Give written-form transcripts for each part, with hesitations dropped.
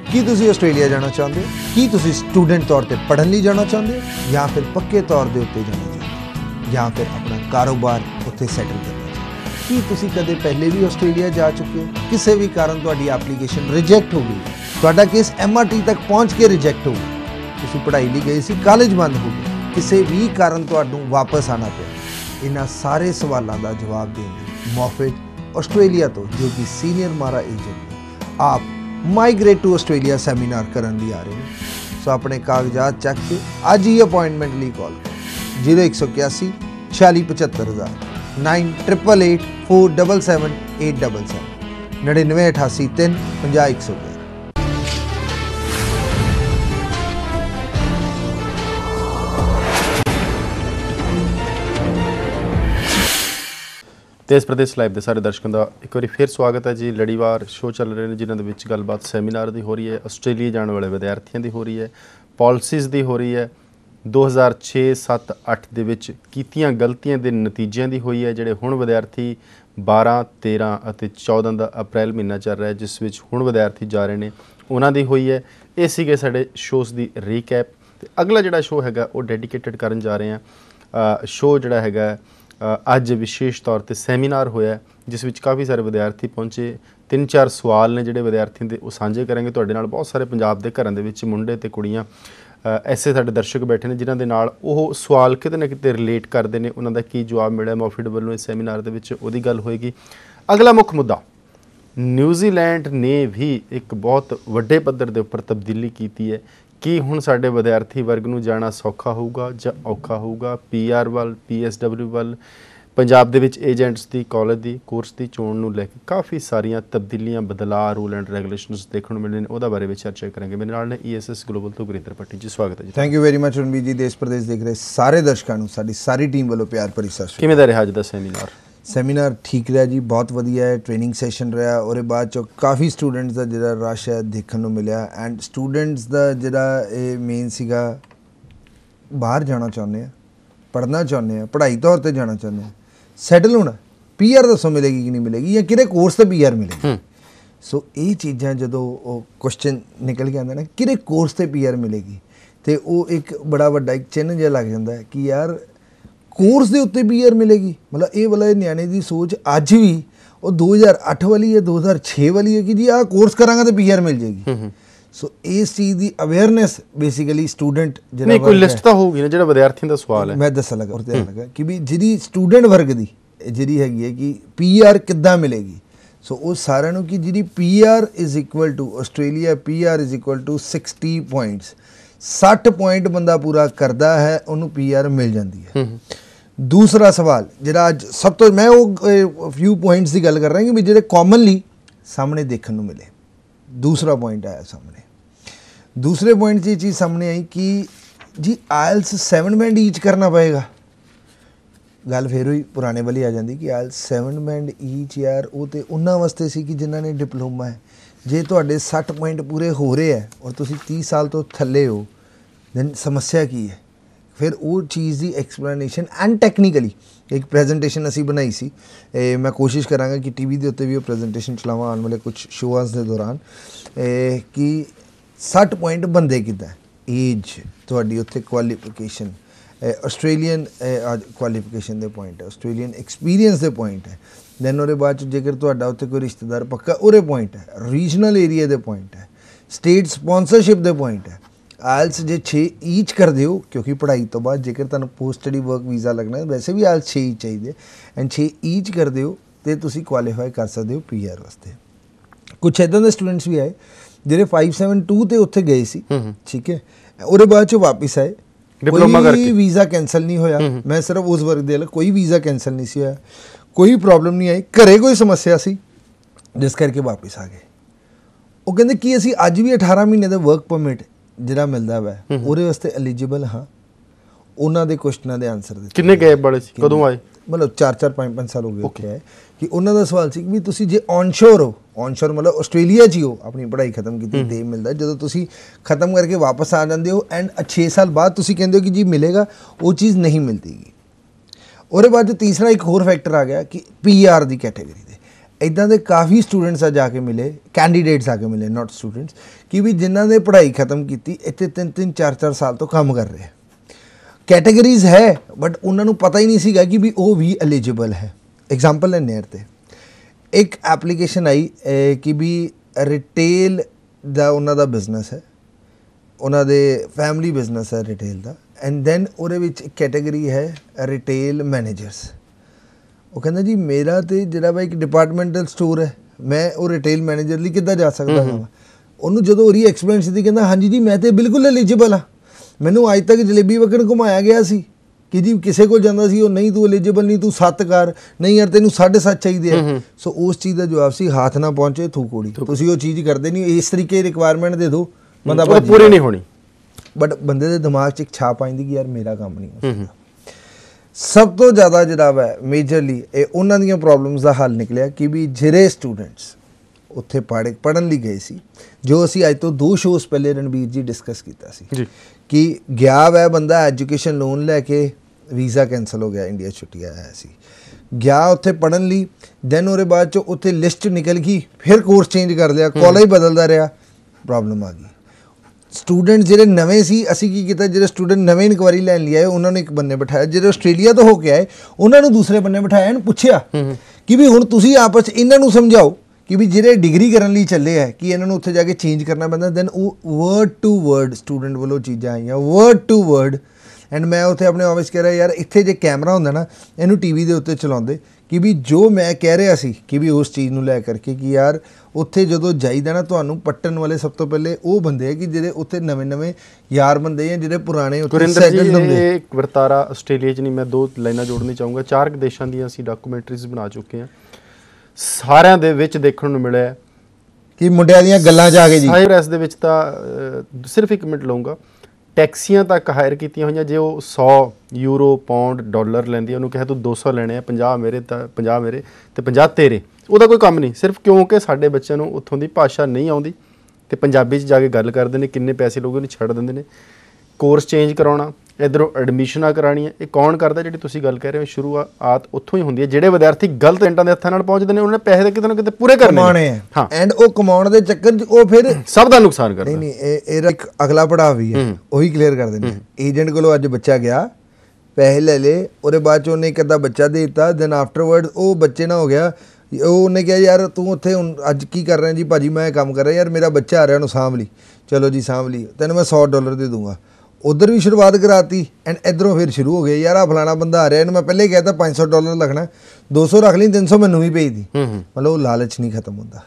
ਕੀ ਤੁਸੀਂ ਆਸਟ੍ਰੇਲੀਆ ਜਾਣਾ ਚਾਹੁੰਦੇ ਹੋ? ਕੀ ਤੁਸੀਂ ਸਟੂਡੈਂਟ ਤੌਰ ਤੇ ਪੜ੍ਹਨ ਲਈ ਜਾਣਾ ਚਾਹੁੰਦੇ ਹੋ ਜਾਂ ਫਿਰ ਪੱਕੇ ਤੌਰ ਦੇ ਉੱਤੇ ਜਾਣਾ ਚਾਹੁੰਦੇ ਹੋ ਜਾਂ ਫਿਰ ਆਪਣਾ ਕਾਰੋਬਾਰ ਉੱਥੇ ਸੈਟਲ ਕਰਨਾ ਚਾਹੁੰਦੇ ਹੋ? ਕੀ ਤੁਸੀਂ ਕਦੇ ਪਹਿਲੇ ਵੀ ਆਸਟ੍ਰੇਲੀਆ ਜਾ ਚੁੱਕੇ ਹੋ? ਕਿਸੇ ਵੀ ਕਾਰਨ ਤੁਹਾਡੀ ਐਪਲੀਕੇਸ਼ਨ ਰਿਜੈਕਟ ਹੋ ਗਈ, ਤੁਹਾਡਾ ਕੇਸ MRT ਤੱਕ ਪਹੁੰਚ ਕੇ ਰਿਜੈਕਟ ਹੋ ਗਿਆ, ਤੁਸੀਂ ਪੜ੍ਹਾਈ ਲਈ ਗਏ ਸੀ, ਕਾਲਜ ਬੰਦ ਹੋ ਗਿਆ, ਕਿਸੇ ਵੀ ਕਾਰਨ ਤੁਹਾਨੂੰ ਵਾਪਸ ਆਉਣਾ ਪਿਆ, ਇਹਨਾਂ ਸਾਰੇ ਸਵਾਲਾਂ ਦਾ ਜਵਾਬ ਦੇਣ ਲਈ ਮੋਫਿਟ ਆਸਟ੍ਰੇਲੀਆ ਤੋਂ, ਜੋ ਕਿ ਸੀਨੀਅਰ ਮਾਰਾ ਏਜੰਟ ਨੇ, ਆਪ ਮਾਈਗ੍ਰੇਟ ਟੂ ਆਸਟ੍ਰੇਲੀਆ ਸੈਮੀਨਾਰ ਕਰਨ ਲਈ ਆ ਰਹੇ ਨੇ। ਸੋ ਆਪਣੇ ਕਾਗਜ਼ਾਤ ਚੱਕ ਕੇ ਅੱਜ ਹੀ ਅਪਾਇੰਟਮੈਂਟ ਲਈ ਕਾਲ ਕਰੋ 0181 46 75000 9888 477 877 9988 3 50 111। देश प्रदेश लाइव के सारे दर्शकों का एक बार फिर स्वागत है जी। लड़ीवार शो चल रहे हैं जिन्होंने विच गलबात सैमीनार की हो रही है, ऑस्ट्रेलिया जाने वाले विद्यार्थियों की हो रही है, पॉलिसीज़ की हो रही है, 2006, 7, 8 दे विच कीतियां गलतियां के नतीजों की हुई है, जिहड़े हुण विद्यार्थी 12, 13 और 14 का अप्रैल महीना चल रहा है, जिस विच हुण विद्यार्थी जा रहे हैं उन्हां दी हुई है। ये सीगे साडे शोज़ की रीकैप। अगला जिहड़ा शो हैगा वो डेडिकेटेड करन जा रहे हैं। शो जिहड़ा हैगा अज विशेष तौर पर सैमीनार होया जिस विच काफ़ी सारे विद्यार्थी पहुँचे। 3-4 सवाल ने जिहड़े विद्यार्थियों के वो साझे करेंगे तुहाडे नाल। बहुत सारे पंजाब के घरां दे विच मुंडे ते कुड़ियां ऐसे साडे दर्शक बैठे ने जिन्हां दे नाल ओह सवाल किते ना किते रिलेट करते हैं। उन्हां दा की जवाब मिलिया मॉफिट वल्लों इस सैमीनार दे विच उहदी गल होएगी। अगला मुख मुद्दा, न्यूजीलैंड ने भी एक बहुत वड्डे पद्धर दे उपर तब्दीली कीती है। ਕੀ ਹੁਣ ਸਾਡੇ ਵਿਦਿਆਰਥੀ ਵਰਗ ਨੂੰ ਜਾਣਾ ਸੌਖਾ ਹੋਊਗਾ ਜਾਂ ਔਖਾ ਹੋਊਗਾ? PR ਵੱਲ, PSW ਵੱਲ, ਪੰਜਾਬ ਦੇ ਵਿੱਚ ਏਜੰਟਸ ਦੀ, ਕਾਲਜ ਦੀ, ਕੋਰਸ ਦੀ ਚੋਣ ਨੂੰ ਲੈ ਕੇ ਕਾਫੀ ਸਾਰੀਆਂ ਤਬਦੀਲੀਆਂ, ਬਦਲਾਅ, ਰੂਲ ਐਂਡ ਰੈਗੂਲੇਸ਼ਨਸ ਦੇਖਣ ਨੂੰ ਮਿਲਦੇ ਨੇ। ਉਹਦਾ ਬਾਰੇ ਵਿੱਚ ਚਰਚਾ ਕਰਾਂਗੇ। ਮੇਰੇ ਨਾਲ ਨੇ ESS ਗਲੋਬਲ ਤੋਂ ਗੁਰਿੰਦਰ ਭੱਟੀ ਜੀ। ਸਵਾਗਤ ਹੈ ਜੀ। Thank you very much Ranveer ji. ਦੇਸ਼ ਪ੍ਰਦੇਸ਼ ਦੇਖ ਰਹੇ ਸਾਰੇ ਦਰਸ਼ਕਾਂ ਨੂੰ ਸਾਡੀ ਸਾਰੀ ਟੀਮ ਵੱਲੋਂ ਪਿਆਰ ਭਰੀ ਸਤਿ ਸ਼੍ਰੀ ਅਕਾਲ। ਕਿਵੇਂ ਦਾ ਰਿਹਾ ਅੱਜ ਦਾ ਸੈਮੀਨਾਰ? ਠੀਕ ਰਿਹਾ ਜੀ, ਬਹੁਤ ਵਧੀਆ ਹੈ। ਟ੍ਰੇਨਿੰਗ ਸੈਸ਼ਨ ਰਿਹਾ, ਉਹਦੇ ਬਾਅਦ 'ਚੋਂ ਕਾਫੀ ਸਟੂਡੈਂਟਸ ਦਾ ਜਿਹੜਾ ਰਸ਼ ਹੈ ਦੇਖਣ ਨੂੰ ਮਿਲਿਆ। ਐਂਡ ਸਟੂਡੈਂਟਸ ਦਾ ਜਿਹੜਾ ਇਹ ਮੇਨ ਸੀਗਾ, ਬਾਹਰ ਜਾਣਾ ਚਾਹੁੰਦੇ ਆ, ਪੜ੍ਹਨਾ ਚਾਹੁੰਦੇ ਆ, ਪੜ੍ਹਾਈ ਤੌਰ 'ਤੇ ਜਾਣਾ ਚਾਹੁੰਦੇ ਆ, ਸੈਟਲ ਹੋਣਾ। PR ਦੱਸੋ ਮਿਲੇਗੀ ਕਿ ਨਹੀਂ ਮਿਲੇਗੀ, ਜਾਂ ਕਿਹੜੇ ਕੋਰਸ 'ਤੇ PR ਮਿਲੇਗੀ? ਸੋ ਇਹ ਚੀਜ਼ਾਂ ਜਦੋਂ ਉਹ ਕੁਐਸਚਨ ਨਿਕਲ ਕੇ ਆਉਂਦਾ ਨਾ ਕਿਹੜੇ ਕੋਰਸ 'ਤੇ PR ਮਿਲੇਗੀ, ਅਤੇ ਉਹ ਇੱਕ ਬੜਾ ਵੱਡਾ ਇੱਕ ਚਿੰਨ੍ਹ ਜਿਹਾ ਲੱਗ ਜਾਂਦਾ ਹੈ ਕਿ ਯਾਰ ਕੋਰਸ ਦੇ ਉੱਤੇ PR ਮਿਲੇਗੀ। ਮਤਲਬ ਇਹ ਵਾਲਾ ਨਿਆਣੇ ਦੀ ਸੋਚ ਅੱਜ ਵੀ ਉਹ 2008 ਵਾਲੀ ਹੈ, 2006 ਵਾਲੀ ਹੈ ਕਿ ਜੀ ਆਹ ਕੋਰਸ ਕਰਾਂਗਾ ਤਾਂ PR ਮਿਲ ਜਾਏਗੀ। ਸੋ ਇਸ ਚੀਜ਼ ਦੀ ਅਵੇਅਰਨੈਸ ਬੇਸਿਕਲੀ ਸਟੂਡੈਂਟ ਜਿਹੜਾ ਕੋਈ ਲਿਸਟ ਤਾਂ ਹੋਊਗੀ ਨਾ ਜਿਹੜਾ ਵਿਦਿਆਰਥੀਆਂ ਦਾ ਸਵਾਲ ਹੈ। ਮੈਂ ਦੱਸਣ ਲੱਗਾ ਔਰ ਧਿਆਨ ਲੱਗਾ ਕਿ ਵੀ ਜਿਹੜੀ ਸਟੂਡੈਂਟ ਵਰਗ ਦੀ ਜਿਹੜੀ ਹੈਗੀ ਹੈ ਕਿ PR ਕਿੱਦਾਂ ਮਿਲੇਗੀ। ਸੋ ਉਹ ਸਾਰਿਆਂ ਨੂੰ ਕਿ ਜਿਹੜੀ PR is equal to Australia, PR is equal to 60 points, 60 point ਬੰਦਾ ਪੂਰਾ ਕਰਦਾ ਹੈ ਉਹਨੂੰ PR ਮਿਲ ਜਾਂਦੀ ਹੈ। ਦੂਸਰਾ ਸਵਾਲ ਜਿਹੜਾ ਅੱਜ ਸਭ ਤੋਂ ਮੈਂ ਉਹ ਫਿਊ ਪੁਆਇੰਟਸ ਦੀ ਗੱਲ ਕਰ ਰਿਹਾ ਕਿ ਵੀ ਜਿਹੜੇ ਕਾਮਨਲੀ ਸਾਹਮਣੇ ਦੇਖਣ ਨੂੰ ਮਿਲੇ। ਦੂਸਰਾ ਪੁਆਇੰਟ ਆਇਆ ਸਾਹਮਣੇ। ਦੂਸਰੇ ਪੁਆਇੰਟ 'ਚ ਇਹ ਚੀਜ਼ ਸਾਹਮਣੇ ਆਈ ਕਿ ਜੀ IELTS 7 ਬੈਂਡ ਈਚ ਕਰਨਾ ਪਏਗਾ। ਗੱਲ ਫਿਰ ਹੋਈ ਪੁਰਾਣੇ ਵਾਲੀ ਆ ਜਾਂਦੀ ਕਿ IELTS 7 ਬੈਂਡ ਈਚ ਯਾਰ ਉਹ ਤਾਂ ਉਹਨਾਂ ਵਾਸਤੇ ਸੀ ਕਿ ਜਿਨ੍ਹਾਂ ਨੇ ਡਿਪਲੋਮਾ ਹੈ। ਜੇ ਤੁਹਾਡੇ 60 ਪੁਆਇੰਟ ਪੂਰੇ ਹੋ ਰਹੇ ਹੈ ਔਰ ਤੁਸੀਂ 30 ਸਾਲ ਤੋਂ ਥੱਲੇ ਹੋ, ਦੈਨ ਸਮੱਸਿਆ ਕੀ ਹੈ? ਫਿਰ ਉਹ ਚੀਜ਼ ਦੀ ਐਕਸਪਲੇਨੇਸ਼ਨ ਐਂਡ ਟੈਕਨੀਕਲੀ ਇੱਕ ਪ੍ਰੈਜੈਂਟੇਸ਼ਨ ਅਸੀਂ ਬਣਾਈ ਸੀ। ਮੈਂ ਕੋਸ਼ਿਸ਼ ਕਰਾਂਗਾ ਕਿ TV ਦੇ ਉੱਤੇ ਵੀ ਉਹ ਪ੍ਰੈਜੈਂਟੇਸ਼ਨ ਚਲਾਵਾਂ ਆਉਣ ਵਾਲੇ ਕੁਛ ਸ਼ੋਅਸ ਦੇ ਦੌਰਾਨ ਕਿ 60 ਪੁਆਇੰਟ ਬੰਦੇ ਕਿੱਦਾਂ, ਏਜ ਤੁਹਾਡੀ, ਉੱਥੇ ਕੁਆਲੀਫਿਕੇਸ਼ਨ, ਆਸਟ੍ਰੇਲੀਅਨ ਕੁਆਲੀਫਿਕੇਸ਼ਨ ਦੇ ਪੁਆਇੰਟ ਹੈ, ਆਸਟ੍ਰੇਲੀਅਨ ਐਕਸਪੀਰੀਅੰਸ ਦੇ ਪੁਆਇੰਟ ਹੈ, ਦੈਨ ਉਹਦੇ ਬਾਅਦ 'ਚ ਜੇਕਰ ਤੁਹਾਡਾ ਉੱਥੇ ਕੋਈ ਰਿਸ਼ਤੇਦਾਰ ਪੱਕਾ ਉਹਦੇ ਪੁਆਇੰਟ ਹੈ, ਰੀਜਨਲ ਏਰੀਆ ਦੇ ਪੁਆਇੰਟ ਹੈ, ਸਟੇਟ ਸਪੋਂਸਰਸ਼ਿਪ ਦੇ ਪੁਆਇੰਟ ਹੈ। IELTS ਜੇ 6 ਈਚ ਕਰਦੇ ਹੋ, ਕਿਉਂਕਿ ਪੜ੍ਹਾਈ ਤੋਂ ਬਾਅਦ ਜੇਕਰ ਤੁਹਾਨੂੰ ਪੋਸਟ ਸਟੱਡੀ ਵਰਕ ਵੀਜ਼ਾ ਲੱਗਣਾ ਵੈਸੇ ਵੀ IELTS 6 ਈਚ ਚਾਹੀਦੇ, ਐਂਡ 6 ਈਚ ਕਰਦੇ ਹੋ ਅਤੇ ਤੁਸੀਂ ਕੁਆਲੀਫਾਈ ਕਰ ਸਕਦੇ ਹੋ PR ਵਾਸਤੇ। ਕੁਛ ਇੱਦਾਂ ਦੇ ਸਟੂਡੈਂਟਸ ਵੀ ਆਏ ਜਿਹੜੇ 572 'ਤੇ ਉੱਥੇ ਗਏ ਸੀ, ਠੀਕ ਹੈ, ਉਹਦੇ ਬਾਅਦ 'ਚੋਂ ਵਾਪਿਸ ਆਏ, ਕੋਈ ਵੀਜ਼ਾ ਕੈਂਸਲ ਨਹੀਂ ਹੋਇਆ। ਮੈਂ ਸਿਰਫ ਉਸ ਵਰਗ ਦੇ ਕੋਈ ਵੀਜ਼ਾ ਕੈਂਸਲ ਨਹੀਂ ਸੀ ਹੋਇਆ, ਕੋਈ ਪ੍ਰੋਬਲਮ ਨਹੀਂ ਆਈ, ਘਰੇ ਕੋਈ ਸਮੱਸਿਆ ਸੀ ਜਿਸ ਕਰਕੇ ਵਾਪਿਸ ਆ ਗਏ। ਉਹ ਕਹਿੰਦੇ ਕਿ ਅਸੀਂ ਅੱਜ ਵੀ 18 ਮਹੀਨੇ ਦਾ ਵਰਕ ਪਰਮਿਟ ਜਿਹੜਾ ਮਿਲਦਾ ਵਾ ਉਹਦੇ ਵਾਸਤੇ ਐਲੀਜੀਬਲ ਹਾਂ। ਉਹਨਾਂ ਦੇ ਕੁਐਸਚਨਾਂ ਦੇ ਆਨਸਰ ਦਿੱਤੇ। ਕਿੰਨੇ ਗੈਪ ਵਾਲੇ ਸੀ, ਕਦੋਂ ਆਏ? ਮਤਲਬ 4-4 5-5 ਸਾਲ ਹੋ ਗਏ ਉੱਥੇ ਆਏ। ਕਿ ਉਹਨਾਂ ਦਾ ਸਵਾਲ ਸੀ ਕਿ ਵੀ ਤੁਸੀਂ ਜੇ ਔਨਸ਼ੋਰ ਹੋ, ਔਨਸ਼ੋਰ ਮਤਲਬ ਆਸਟ੍ਰੇਲੀਆ 'ਚ ਹੀ ਹੋ, ਆਪਣੀ ਪੜ੍ਹਾਈ ਖਤਮ ਕੀਤੀ ਦੇ ਮਿਲਦਾ, ਜਦੋਂ ਤੁਸੀਂ ਖਤਮ ਕਰਕੇ ਵਾਪਸ ਆ ਜਾਂਦੇ ਹੋ ਐਂਡ 6 ਸਾਲ ਬਾਅਦ ਤੁਸੀਂ ਕਹਿੰਦੇ ਹੋ ਕਿ ਜੀ ਮਿਲੇਗਾ, ਉਹ ਚੀਜ਼ ਨਹੀਂ ਮਿਲਦੀਗੀ। ਉਹਦੇ ਬਾਅਦ ਤੀਸਰਾ ਇੱਕ ਹੋਰ ਫੈਕਟਰ ਆ ਗਿਆ ਕਿ PR ਦੀ ਕੈਟੇਗਰੀ ਦੇ ਇੱਦਾਂ ਦੇ ਕਾਫੀ ਸਟੂਡੈਂਟਸ ਆ ਜਾ ਕੇ ਮਿਲੇ, ਕੈਂਡੀਡੇਟਸ ਆ ਕੇ ਮਿਲੇ, ਨਾਟ ਸਟੂਡੈਂਟਸ, ਕਿ ਵੀ ਜਿਨ੍ਹਾਂ ਨੇ ਪੜ੍ਹਾਈ ਖਤਮ ਕੀਤੀ ਇੱਥੇ 3-3 4-4 ਸਾਲ ਤੋਂ ਕੰਮ ਕਰ ਰਹੇ। ਕੈਟਾਗਰੀਜ਼ ਹੈ ਬਟ ਉਹਨਾਂ ਨੂੰ ਪਤਾ ਹੀ ਨਹੀਂ ਸੀਗਾ ਕਿ ਵੀ ਉਹ ਵੀ ਐਲੀਜੀਬਲ ਹੈ। ਐਗਜ਼ਾਮਪਲ ਲੈਂਦੇ ਹਾਂ ਤੇ ਇੱਕ ਐਪਲੀਕੇਸ਼ਨ ਆਈ ਕਿ ਵੀ ਰਿਟੇਲ ਦਾ ਉਹਨਾਂ ਦਾ ਬਿਜ਼ਨਸ ਹੈ, ਉਹਨਾਂ ਦੇ ਫੈਮਿਲੀ ਬਿਜ਼ਨਸ ਹੈ ਰਿਟੇਲ ਦਾ, ਐਂਡ ਦੈਨ ਉਹਦੇ ਵਿੱਚ ਇੱਕ ਕੈਟਾਗਰੀ ਹੈ ਰਿਟੇਲ ਮੈਨੇਜਰਸ। ਉਹ ਕਹਿੰਦਾ ਜੀ ਮੇਰਾ ਤੇ ਜਿਹੜਾ ਵਾ ਇੱਕ ਡਿਪਾਰਟਮੈਂਟਲ ਸਟੋਰ ਹੈ, ਮੈਂ ਉਹ ਰਿਟੇਲ ਮੈਨੇਜਰ ਲਈ ਕਿੱਦਾਂ ਜਾ ਸਕਦਾ ਹਾਂ। ਉਹਨੂੰ ਜਦੋਂ ਉਹਦੀ ਐਕਸਪੀਰੀਅੰਸ ਸੀ ਕਹਿੰਦਾ ਹਾਂਜੀ ਜੀ ਮੈਂ ਤੇ ਬਿਲਕੁਲ ਐਲੀਜੀਬਲ ਹਾਂ, ਮੈਨੂੰ ਅੱਜ ਤੱਕ ਜਲੇਬੀ ਵਕਣ ਘੁਮਾਇਆ ਗਿਆ ਸੀ ਕਿ ਜੀ ਕਿਸੇ ਕੋਲ ਜਾਂਦਾ ਸੀ ਉਹ ਨਹੀਂ ਤੂੰ ਐਲੀਜੀਬਲ ਨਹੀਂ, ਤੂੰ 7 ਕਰ, ਨਹੀਂ ਯਾਰ ਤੈਨੂੰ 7.5 ਚਾਹੀਦੇ ਆ। ਸੋ ਉਸ ਚੀਜ਼ ਦਾ ਜਵਾਬ ਸੀ ਹੱਥ ਨਾ ਪਹੁੰਚੇ ਥੂ ਕੋੜੀ। ਤੁਸੀਂ ਉਹ ਚੀਜ਼ ਕਰਦੇ ਨਹੀਂ, ਇਸ ਤਰੀਕੇ ਰਿਕੁਆਇਰਮੈਂਟ ਦੇ ਦਿਓ ਬੰਦਾ ਪੂਰੀ ਨਹੀਂ ਹੋਣੀ, ਬਟ ਬੰਦੇ ਦੇ ਦਿਮਾਗ 'ਚ ਇੱਕ ਛਾਪ ਆਉਂਦੀ ਕਿ ਯਾਰ ਮੇਰਾ ਕੰਮ ਨਹੀਂ ਹੋ ਸਕਦਾ। ਸਭ ਤੋਂ ਜ਼ਿਆਦਾ ਜਿਹੜਾ ਵਾ ਮੇਜਰਲੀ ਇਹ ਉਹਨਾਂ ਦੀਆਂ ਪ੍ਰੋਬਲਮਸ ਦਾ ਹੱਲ ਨਿਕਲਿਆ ਕਿ ਵੀ ਜਿਹੜੇ ਸਟੂਡੈਂਟਸ ਉੱਥੇ ਪੜ੍ਹਨ ਲਈ ਗਏ ਸੀ, ਜੋ ਅਸੀਂ ਅੱਜ ਤੋਂ 2 ਸ਼ੋਜ਼ ਪਹਿਲੇ ਰਣਬੀਰ ਜੀ ਡਿਸਕਸ ਕੀਤਾ ਸੀ ਕਿ ਗਿਆ ਵੈ ਬੰਦਾ ਐਜੂਕੇਸ਼ਨ ਲੋਨ ਲੈ ਕੇ, ਵੀਜ਼ਾ ਕੈਂਸਲ ਹੋ ਗਿਆ, ਇੰਡੀਆ ਛੁੱਟੀ ਆਇਆ ਸੀ, ਗਿਆ ਉੱਥੇ ਪੜ੍ਹਨ ਲਈ, ਦੈਨ ਉਹਦੇ ਬਾਅਦ 'ਚ ਉੱਥੇ ਲਿਸਟ ਨਿਕਲ ਗਈ, ਫਿਰ ਕੋਰਸ ਚੇਂਜ ਕਰ ਲਿਆ, ਕਾਲਜ ਬਦਲਦਾ ਰਿਹਾ, ਪ੍ਰੋਬਲਮ ਆ ਗਈ। ਸਟੂਡੈਂਟ ਜਿਹੜੇ ਨਵੇਂ ਸੀ, ਅਸੀਂ ਕੀ ਕੀਤਾ, ਜਿਹੜੇ ਸਟੂਡੈਂਟ ਨਵੇਂ ਇਨਕੁਆਇਰੀ ਲੈਣ ਲਈ ਆਏ ਉਹਨਾਂ ਨੂੰ ਇੱਕ ਬੰਨੇ ਬਿਠਾਇਆ, ਜਿਹੜੇ ਆਸਟ੍ਰੇਲੀਆ ਤੋਂ ਹੋ ਕੇ ਆਏ ਉਹਨਾਂ ਨੂੰ ਦੂਸਰੇ ਬੰਨੇ ਬਿਠਾਇਆ, ਇਹਨੂੰ ਪੁੱਛਿਆ ਕਿ ਵੀ ਹੁਣ ਤੁਸੀਂ ਆਪਸ 'ਚ ਇਹਨਾਂ ਨੂੰ ਸਮਝਾਓ ਕਿ ਵੀ ਜਿਹੜੇ ਡਿਗਰੀ ਕਰਨ ਲਈ ਚੱਲੇ ਹੈ ਕਿ ਇਹਨਾਂ ਨੂੰ ਉੱਥੇ ਜਾ ਕੇ ਚੇਂਜ ਕਰਨਾ ਪੈਂਦਾ। ਦੈਨ ਉਹ ਵਰਡ ਟੂ ਵਰਡ ਸਟੂਡੈਂਟ ਵੱਲੋਂ ਚੀਜ਼ਾਂ ਆਈਆਂ, ਵਰਡ ਟੂ ਵਰਡ। ਐਂਡ ਮੈਂ ਉੱਥੇ ਆਪਣੇ ਆਫਿਸ ਕਹਿ ਰਿਹਾ ਯਾਰ ਇੱਥੇ ਜੇ ਕੈਮਰਾ ਹੁੰਦਾ ਨਾ ਇਹਨੂੰ ਟੀਵੀ ਦੇ ਉੱਤੇ ਚਲਾਉਂਦੇ ਕਿ ਵੀ ਜੋ ਮੈਂ ਕਹਿ ਰਿਹਾ ਸੀ ਕਿ ਵੀ ਉਸ ਚੀਜ਼ ਨੂੰ ਲੈ ਕਰਕੇ ਕਿ ਯਾਰ ਉੱਥੇ ਜਦੋਂ ਜਾਈਦਾ ਨਾ ਤੁਹਾਨੂੰ ਪੱਟਣ ਵਾਲੇ ਸਭ ਤੋਂ ਪਹਿਲੇ ਉਹ ਬੰਦੇ ਆ ਕਿ ਜਿਹੜੇ ਉੱਥੇ ਨਵੇਂ ਯਾਰ ਬੰਦੇ ਆ ਜਿਹੜੇ ਪੁਰਾਣੇ ਉੱਥੇ ਸੈਟਲਡ ਹੁੰਦੇ। ਇੱਕ ਵਰਤਾਰਾ ਆਸਟ੍ਰੇਲੀਆ 'ਚ ਨਹੀਂ, ਮੈਂ 2 ਲਾਈਨਾਂ ਜੋੜਨੀ ਚਾਹੂੰਗਾ। 4 ਦੇਸ਼ਾਂ ਦੀਆਂ ਅਸੀਂ ਡਾਕੂਮੈਂਟਰੀਜ਼ ਬਣਾ ਚੁੱਕੇ ਹਾਂ, ਸਾਰਿਆਂ ਦੇ ਵਿੱਚ ਦੇਖਣ ਨੂੰ ਮਿਲਿਆ ਕਿ ਮੁੰਡਿਆਂ ਦੀਆਂ ਗੱਲਾਂ 'ਚ ਆ ਕੇ ਜੀ। ਸਾਈਪ੍ਰੈਸ ਦੇ ਵਿੱਚ ਤਾਂ ਸਿਰਫ 1 ਮਿੰਟ ਲਊਂਗਾ, ਟੈਕਸੀਆਂ ਤੱਕ ਹਾਇਰ ਕੀਤੀਆਂ ਹੋਈਆਂ। ਜੇ ਉਹ 100 ਯੂਰੋ ਪਾਉਂਡ ਡਾਲਰ ਲੈਂਦੀ, ਉਹਨੂੰ ਕਿਹਾ ਤੂੰ 200 ਲੈਣੇ ਆ, 50 ਮੇਰੇ ਤਾਂ 50 ਮੇਰੇ ਤੇ 50 ਤੇਰੇ, ਉਹਦਾ ਕੋਈ ਕੰਮ ਨਹੀਂ। ਸਿਰਫ ਕਿਉਂਕਿ ਸਾਡੇ ਬੱਚਿਆਂ ਨੂੰ ਉੱਥੋਂ ਦੀ ਭਾਸ਼ਾ ਨਹੀਂ ਆਉਂਦੀ ਤੇ ਪੰਜਾਬੀ 'ਚ ਜਾ ਕੇ ਗੱਲ ਕਰਦੇ ਨੇ, ਕਿੰਨੇ ਪੈਸੇ ਲੋਕ ਉਹਨੂੰ ਛੱਡ ਦਿੰਦੇ ਨੇ। ਕੋਰਸ ਚੇਂਜ ਕਰਾਉਣਾ, ਇੱਧਰੋਂ ਐਡਮਿਸ਼ਨਾਂ ਕਰਾਉਣੀਆਂ, ਇਹ ਕੌਣ ਕਰਦਾ? ਜਿਹੜੀ ਤੁਸੀਂ ਗੱਲ ਕਹਿ ਰਹੇ ਹੋ ਸ਼ੁਰੂਆਤ ਉੱਥੋਂ ਹੀ ਹੁੰਦੀ ਹੈ। ਜਿਹੜੇ ਵਿਦਿਆਰਥੀ ਗਲਤ ਏਜੰਟਾਂ ਦੇ ਹੱਥਾਂ ਨਾਲ ਪਹੁੰਚਦੇ ਨੇ ਉਹਨਾਂ ਨੇ ਪੈਸੇ ਤਾਂ ਕਿਤੇ ਨਾ ਕਿਤੇ ਪੂਰੇ ਕਰਨੇ ਹਾਂ, ਐਂਡ ਉਹ ਕਮਾਉਣ ਦੇ ਚੱਕਰ 'ਚ ਉਹ ਫਿਰ ਸਭ ਦਾ ਨੁਕਸਾਨ ਕਰਦੇ। ਨਹੀਂ ਇਹਦਾ ਇੱਕ ਅਗਲਾ ਪੜਾਅ ਵੀ ਹੈ, ਉਹੀ ਕਲੀਅਰ ਕਰ ਦਿੰਦੇ। ਏਜੰਟ ਕੋਲੋਂ ਅੱਜ ਬੱਚਾ ਗਿਆ, ਪੈਸੇ ਲੈ ਲਏ, ਉਹਦੇ ਬਾਅਦ 'ਚ ਉਹਨੇ ਇੱਕ ਅੱਧਾ ਬੱਚਾ ਦੇ ਦਿੱਤਾ, ਦੈਨ ਆਫਟਰਵਰਡ ਉਹ ਬੱਚੇ ਨਾਲ ਹੋ ਗਿਆ, ਉਹਨੇ ਕਿਹਾ ਯਾਰ ਤੂੰ ਉੱਥੇ ਹੁਣ ਅੱਜ ਕੀ ਕਰ ਰਿਹਾ ਜੀ? ਭਾਜੀ ਮੈਂ ਇਹ ਕੰਮ ਕਰ ਰਿਹਾ ਯਾਰ, ਮੇਰਾ ਬੱਚਾ ਆ ਰਿਹਾ, ਉਹਨੂੰ ਸਾਂਭ ਲਈ। ਚਲੋ ਜੀ ਸਾਂਭ ਲਈ, ਤੈਨੂੰ ਮੈਂ $100 ਦੇ ਦੂੰਗਾ। ਉਧਰ ਵੀ ਸ਼ੁਰੂਆਤ ਕਰਾਤੀ ਐਂਡ ਇੱਧਰੋਂ ਫਿਰ ਸ਼ੁਰੂ ਹੋ ਗਏ ਯਾਰ ਆ ਫਲਾਣਾ ਬੰਦਾ ਆ ਰਿਹਾ, ਇਹਨੂੰ ਮੈਂ ਪਹਿਲੇ ਹੀ ਕਹਿਤਾ $500 ਲੱਗਣਾ, 200 ਰੱਖ ਲਈ, 300 ਮੈਨੂੰ ਵੀ ਭੇਜ ਦੀ। ਮਤਲਬ ਉਹ ਲਾਲਚ ਨਹੀਂ ਖਤਮ ਹੁੰਦਾ।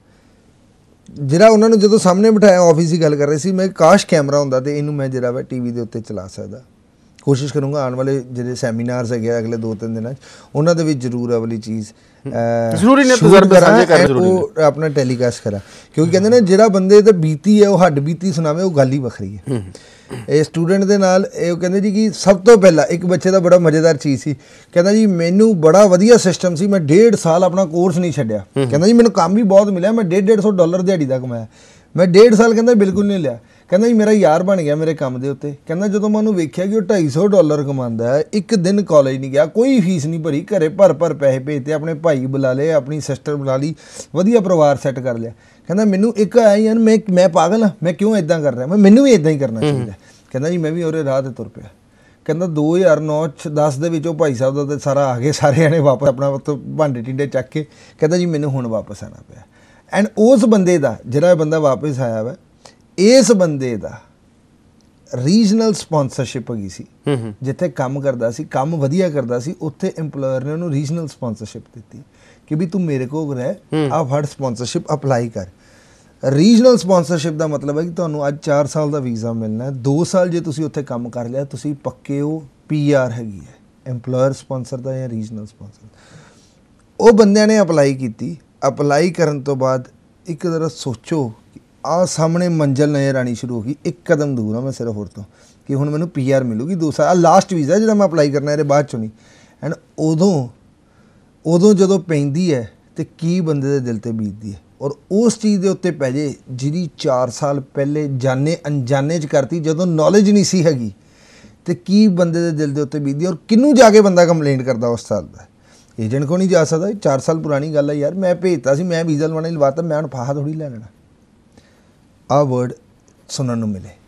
ਜਿਹੜਾ ਉਹਨਾਂ ਨੂੰ ਜਦੋਂ ਸਾਹਮਣੇ ਬਿਠਾਇਆ, ਆਫਿਸ ਦੀ ਗੱਲ ਕਰ ਰਹੇ ਸੀ, ਮੈਂ ਕਾਸ਼ ਕੈਮਰਾ ਹੁੰਦਾ ਤੇ ਇਹਨੂੰ ਮੈਂ ਜਿਹੜਾ ਵਾ ਟੀਵੀ ਦੇ ਉੱਤੇ ਚਲਾ ਸਕਦਾ। ਕੋਸ਼ਿਸ਼ ਕਰੂੰਗਾ ਆਉਣ ਵਾਲੇ ਜਿਹੜੇ ਸੈਮੀਨਾਰਸ ਹੈਗੇ ਅਗਲੇ 2-3 ਦਿਨਾਂ 'ਚ ਉਹਨਾਂ ਦੇ ਵਿੱਚ ਜ਼ਰੂਰ ਇਹ ਵਾਲੀ ਚੀਜ਼ ਜ਼ਰੂਰੀ ਨੇ ਤਜਰਬੇ ਸਾਂਝੇ ਕਰਨੇ ਜ਼ਰੂਰੀ ਨੇ, ਉਹ ਆਪਣਾ ਟੈਲੀਕਾਸਟ ਕਰਾਂ। ਕਿਉਂਕਿ ਕਹਿੰਦੇ ਨੇ ਜਿਹੜਾ ਬੰਦੇ ਤੇ ਬੀਤੀ ਹੈ ਉਹ ਹੱਡ ਬੀਤੀ ਸੁਣਾਵੇ, ਉਹ ਗੱਲ ਹੀ ਵੱਖਰੀ ਹੈ। ਇਹ ਸਟੂਡੈਂਟ ਦੇ ਨਾਲ ਇਹ ਕਹਿੰਦੇ ਜੀ ਕਿ ਸਭ ਤੋਂ ਪਹਿਲਾਂ ਇੱਕ ਬੱਚੇ ਦਾ ਬੜਾ ਮਜ਼ੇਦਾਰ ਚੀਜ਼ ਸੀ, ਕਹਿੰਦਾ ਜੀ ਮੈਨੂੰ ਬੜਾ ਵਧੀਆ ਸਿਸਟਮ ਸੀ, ਮੈਂ 1.5 ਸਾਲ ਆਪਣਾ ਕੋਰਸ ਨਹੀਂ ਛੱਡਿਆ। ਕਹਿੰਦਾ ਜੀ ਮੈਨੂੰ ਕੰਮ ਵੀ ਬਹੁਤ ਮਿਲਿਆ, ਮੈਂ $150 ਦਿਹਾੜੀ ਦਾ ਕਮਾਇਆ, ਮੈਂ 1.5 ਸਾਲ ਕਹਿੰਦਾ ਬਿਲਕੁਲ ਨਹੀਂ ਲਿਆ। ਕਹਿੰਦਾ ਜੀ ਮੇਰਾ ਯਾਰ ਬਣ ਗਿਆ ਮੇਰੇ ਕੰਮ ਦੇ ਉੱਤੇ। ਕਹਿੰਦਾ ਜਦੋਂ ਮੈਂ ਉਹਨੂੰ ਵੇਖਿਆ ਕਿ ਉਹ $250 ਕਮਾਉਂਦਾ ਹੈ, 1 ਦਿਨ ਕਾਲਜ ਨਹੀਂ ਗਿਆ, ਕੋਈ ਫੀਸ ਨਹੀਂ ਭਰੀ, ਘਰੇ ਭਰ ਪੈਸੇ ਭੇਜਤੇ, ਆਪਣੇ ਭਾਈ ਬੁਲਾ ਲਏ, ਆਪਣੀ ਸਿਸਟਰ ਬੁਲਾ ਲਈ, ਵਧੀਆ ਪਰਿਵਾਰ ਸੈੱਟ ਕਰ ਲਿਆ। ਕਹਿੰਦਾ ਮੈਨੂੰ ਇੱਕ ਆਇਆ ਯਾਰ ਮੈਂ ਪਾਗਲ ਹਾਂ, ਮੈਂ ਕਿਉਂ ਇੱਦਾਂ ਕਰ ਰਿਹਾ, ਮੈਨੂੰ ਵੀ ਇੱਦਾਂ ਹੀ ਕਰਨਾ ਚਾਹੀਦਾ। ਕਹਿੰਦਾ ਜੀ ਮੈਂ ਵੀ ਉਹਦੇ ਰਾਹ 'ਤੇ ਤੁਰ ਪਿਆ। ਕਹਿੰਦਾ 2009-10 ਦੇ ਵਿੱਚ ਉਹ ਭਾਈ ਸਾਹਿਬ ਦਾ ਤਾਂ ਸਾਰਾ ਆ ਗਏ, ਸਾਰਿਆਂ ਨੇ ਵਾਪਸ ਆਪਣਾ ਉੱਥੋਂ ਭਾਂਡੇ ਟਿੰਡੇ ਚੱਕ ਕੇ। ਕਹਿੰਦਾ ਜੀ ਮੈਨੂੰ ਹੁਣ ਵਾਪਸ ਆਉਣਾ ਪਿਆ। ਐਂਡ ਉਸ ਬੰਦੇ ਦਾ ਜਿਹੜਾ ਬੰਦਾ ਵਾਪਸ ਆਇਆ ਵਾ, ਇਸ ਬੰਦੇ ਦਾ ਰੀਜਨਲ ਸਪਾਂਸਰਸ਼ਿਪ ਹੈਗੀ ਸੀ, ਜਿੱਥੇ ਕੰਮ ਕਰਦਾ ਸੀ, ਕੰਮ ਵਧੀਆ ਕਰਦਾ ਸੀ, ਉੱਥੇ ਇੰਪਲੋਇਰ ਨੇ ਉਹਨੂੰ ਰੀਜਨਲ ਸਪਾਂਸਰਸ਼ਿਪ ਦਿੱਤੀ ਕਿ ਵੀ ਤੂੰ ਮੇਰੇ ਕੋਲ ਰਹਿ, ਆ ਫੜ ਸਪਾਂਸਰਸ਼ਿਪ ਅਪਲਾਈ ਕਰ। ਰੀਜਨਲ ਸਪਾਂਸਰਸ਼ਿਪ ਦਾ ਮਤਲਬ ਹੈ ਕਿ ਤੁਹਾਨੂੰ ਅੱਜ 4 ਸਾਲ ਦਾ ਵੀਜ਼ਾ ਮਿਲਣਾ, 2 ਸਾਲ ਜੇ ਤੁਸੀਂ ਉੱਥੇ ਕੰਮ ਕਰ ਲਿਆ ਤੁਸੀਂ ਪੱਕੇ ਹੋ, PR ਹੈਗੀ ਹੈ, ਇੰਪਲੋਇਰ ਸਪਾਂਸਰ ਦਾ ਜਾਂ ਰੀਜਨਲ ਸਪਾਂਸਰ। ਉਹ ਬੰਦਿਆਂ ਨੇ ਅਪਲਾਈ ਕੀਤੀ। ਅਪਲਾਈ ਕਰਨ ਤੋਂ ਬਾਅਦ ਇੱਕ ਜ਼ਰਾ ਸੋਚੋ ਕਿ ਆਹ ਸਾਹਮਣੇ ਮੰਜ਼ਿਲ ਨਜ਼ਰ ਆਉਣੀ ਸ਼ੁਰੂ ਹੋ ਗਈ, 1 ਕਦਮ ਦੂਰ ਹਾਂ ਮੈਂ ਸਿਰਫ ਹੋਰ ਤੋਂ ਕਿ ਹੁਣ ਮੈਨੂੰ PR ਮਿਲੂਗੀ 2 ਸਾਲ, ਲਾਸਟ ਵੀਜ਼ਾ ਜਿਹੜਾ ਮੈਂ ਅਪਲਾਈ ਕਰਨਾ, ਇਹਦੇ ਬਾਅਦ 'ਚੋਂ ਨਹੀਂ। ਐਂਡ ਉਦੋਂ ਜਦੋਂ ਪੈਂਦੀ ਹੈ ਤੇ ਕੀ ਬੰਦੇ ਦੇ ਦਿਲ 'ਤੇ ਬੀਤਦੀ ਹੈ, ਔਰ ਉਸ ਚੀਜ਼ ਦੇ ਉੱਤੇ ਪੈ ਜੇ ਜਿਹਦੀ 4 ਸਾਲ ਪਹਿਲੇ ਜਾਣੇ ਅਣਜਾਣੇ 'ਚ ਕਰਤੀ, ਜਦੋਂ ਨੌਲੇਜ ਨਹੀਂ ਸੀ ਹੈਗੀ, ਤੇ ਕੀ ਬੰਦੇ ਦੇ ਦਿਲ ਦੇ ਉੱਤੇ ਬੀਤਦੀ, ਔਰ ਕਿਹਨੂੰ ਜਾ ਕੇ ਬੰਦਾ ਕੰਪਲੇਂਟ ਕਰਦਾ ਉਸ ਸਾਲ ਦਾ। ਏਜੰਟ ਕੋ ਨਹੀਂ ਜਾ ਸਕਦਾ, 4 ਸਾਲ ਪੁਰਾਣੀ ਗੱਲ ਹੈ ਯਾਰ, ਮੈਂ ਭੇਜਤਾ ਸੀ, ਮੈਂ ਵੀਜ਼ਾ ਲਵਾਉਣਾ ਲਵਾਤਾ, ਮੈਂ ਹੁਣ ਫਾਹਾ ਥੋੜ੍ਹੀ ਲੈ ਲੈਣਾ। ਆ ਵਰਡ ਸੁਣਨ ਨੂੰ ਮਿਲੇ।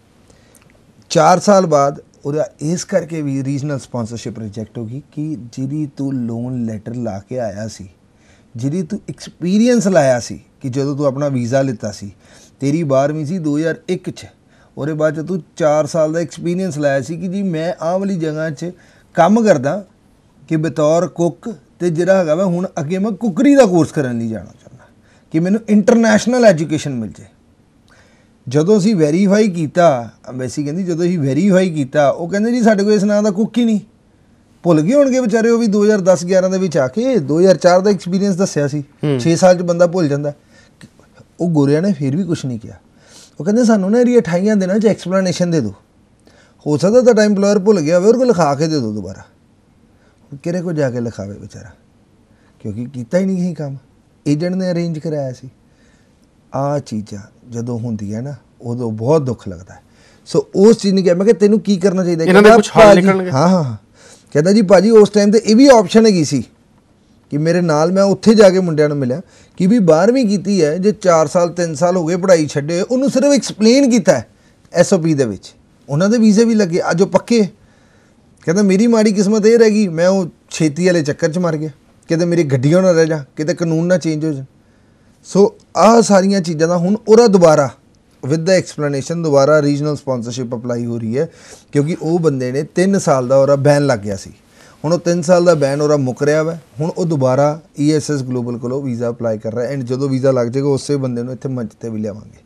4 ਸਾਲ ਬਾਅਦ ਉਹਦਾ ਇਸ ਕਰਕੇ ਵੀ ਰੀਜਨਲ ਸਪਾਂਸਰਸ਼ਿਪ ਰਿਜੈਕਟ ਹੋ ਗਈ ਕਿ ਜਿਹਦੀ ਤੂੰ ਲੋਨ ਲੈਟਰ ਲਾ ਕੇ ਆਇਆ ਸੀ, ਜਿਹਦੀ ਤੂੰ ਐਕਸਪੀਰੀਅੰਸ ਲਾਇਆ ਸੀ ਕਿ ਜਦੋਂ ਤੂੰ ਆਪਣਾ ਵੀਜ਼ਾ ਲਿੱਤਾ ਸੀ, ਤੇਰੀ 12ਵੀਂ ਸੀ 2001 'ਚ, ਉਹਦੇ ਬਾਅਦ 'ਚ ਤੂੰ 4 ਸਾਲ ਦਾ ਐਕਸਪੀਰੀਅੰਸ ਲਾਇਆ ਸੀ ਕਿ ਜੀ ਮੈਂ ਆਹ ਵਾਲੀ ਜਗ੍ਹਾ 'ਚ ਕੰਮ ਕਰਦਾ ਕਿ ਬਤੌਰ ਕੁੱਕ, ਅਤੇ ਜਿਹੜਾ ਹੈਗਾ ਵਾ ਹੁਣ ਅੱਗੇ ਮੈਂ ਕੁੱਕਰੀ ਦਾ ਕੋਰਸ ਕਰਨ ਲਈ ਜਾਣਾ ਚਾਹੁੰਦਾ ਕਿ ਮੈਨੂੰ ਇੰਟਰਨੈਸ਼ਨਲ ਐਜੂਕੇਸ਼ਨ ਮਿਲ ਜਾਏ। ਜਦੋਂ ਅਸੀਂ ਵੈਰੀਫਾਈ ਕੀਤਾ, ਅੰਬੈਸੀ ਕਹਿੰਦੀ ਜਦੋਂ ਅਸੀਂ ਵੈਰੀਫਾਈ ਕੀਤਾ, ਉਹ ਕਹਿੰਦੇ ਜੀ ਸਾਡੇ ਕੋਲ ਇਸ ਨਾਂ ਦਾ ਕੁੱਕ ਹੀ ਨਹੀਂ। ਭੁੱਲ ਗਏ ਹੋਣਗੇ ਵਿਚਾਰੇ, ਉਹ ਵੀ 2010-11 ਦੇ ਵਿੱਚ ਆ ਕੇ 2004 ਦਾ ਐਕਸਪੀਰੀਅੰਸ ਦੱਸਿਆ ਸੀ। 6 ਸਾਲ 'ਚ ਬੰਦਾ ਭੁੱਲ ਜਾਂਦਾ। ਉਹ ਗੋਰਿਆਂ ਨੇ ਫਿਰ ਵੀ ਕੁਛ ਨਹੀਂ ਕਿਹਾ। ਉਹ ਕਹਿੰਦੇ ਸਾਨੂੰ ਨਾ ਇਹਦੀ 28 ਦਿਨਾਂ 'ਚ ਐਕਸਪਲੇਨੇਸ਼ਨ ਦੇ ਦਿਓ। ਹੋ ਸਕਦਾ ਤੁਹਾਡਾ ਇੰਪਲੋਇਰ ਭੁੱਲ ਗਿਆ ਹੋਵੇ, ਉਹਦੇ ਕੋਲ ਲਿਖਾ ਕੇ ਦੇ ਦਿਓ ਦੁਬਾਰਾ। ਕਿਹੜੇ ਕੋਲ ਜਾ ਕੇ ਲਿਖਾਵੇ ਵਿਚਾਰਾ, ਕਿਉਂਕਿ ਕੀਤਾ ਹੀ ਨਹੀਂ ਸੀ ਕੰਮ, ਏਜੰਟ ਨੇ ਅਰੇਂਜ ਕਰਾਇਆ ਸੀ। ਆਹ ਚੀਜ਼ਾਂ ਜਦੋਂ ਹੁੰਦੀਆਂ ਨਾ ਉਦੋਂ ਬਹੁਤ ਦੁੱਖ ਲੱਗਦਾ। ਸੋ ਉਸ ਚੀਜ਼ ਨੇ ਕਿਹਾ, ਮੈਂ ਕਿਹਾ ਤੈਨੂੰ ਕੀ ਕਰਨਾ ਚਾਹੀਦਾ? ਹਾਂ ਕਹਿੰਦਾ ਜੀ ਭਾਜੀ ਉਸ ਟਾਈਮ 'ਤੇ ਇਹ ਵੀ ਆਪਸ਼ਨ ਹੈਗੀ ਸੀ ਕਿ ਮੇਰੇ ਨਾਲ ਮੈਂ ਉੱਥੇ ਜਾ ਕੇ ਮੁੰਡਿਆਂ ਨੂੰ ਮਿਲਿਆ ਕਿ ਵੀ 12ਵੀਂ ਕੀਤੀ ਹੈ, ਜੇ 4 ਸਾਲ 3 ਸਾਲ ਹੋ ਗਏ ਪੜ੍ਹਾਈ ਛੱਡੇ, ਉਹਨੂੰ ਸਿਰਫ ਐਕਸਪਲੇਨ ਕੀਤਾ SOP ਦੇ ਵਿੱਚ, ਉਹਨਾਂ ਦੇ ਵੀਜ਼ੇ ਵੀ ਲੱਗੇ, ਅੱਜ ਉਹ ਪੱਕੇ। ਕਹਿੰਦਾ ਮੇਰੀ ਮਾੜੀ ਕਿਸਮਤ ਇਹ ਰਹਿ ਗਈ, ਮੈਂ ਉਹ ਛੇਤੀ ਵਾਲੇ ਚੱਕਰ 'ਚ ਮਰ ਗਿਆ, ਕਿਤੇ ਮੇਰੀ ਗੱਡੀਆਂ ਨਾ ਰਹਿ ਜਾ, ਕਿਤੇ ਕਾਨੂੰਨ ਨਾ ਚੇਂਜ ਹੋ ਜਾ। ਸੋ ਆਹ ਸਾਰੀਆਂ ਚੀਜ਼ਾਂ ਦਾ ਹੁਣ ਉਹਦਾ ਦੁਬਾਰਾ ਵਿਦ ਦਾ ਐਕਸਪਲੇਨੇਸ਼ਨ ਦੁਬਾਰਾ ਰੀਜਨਲ ਸਪਾਂਸਰਸ਼ਿਪ ਅਪਲਾਈ ਹੋ ਰਹੀ ਹੈ, ਕਿਉਂਕਿ ਉਹ ਬੰਦੇ ਨੇ 3 ਸਾਲ ਦਾ ਉਹਦਾ ਬੈਨ ਲੱਗ ਗਿਆ ਸੀ। ਹੁਣ ਉਹ 3 ਸਾਲ ਦਾ ਬੈਨ ਉਹਦਾ ਮੁੱਕ ਰਿਹਾ ਵਾ। ਹੁਣ ਉਹ ਦੁਬਾਰਾ ESS ਗਲੋਬਲ ਕੋਲੋਂ ਵੀਜ਼ਾ ਅਪਲਾਈ ਕਰ ਰਿਹਾ, ਐਂਡ ਜਦੋਂ ਵੀਜ਼ਾ ਲੱਗ ਜਾਏਗਾ ਉਸੇ ਬੰਦੇ ਨੂੰ ਇੱਥੇ ਮੰਚ 'ਤੇ ਵੀ ਲਿਆਵਾਂਗੇ।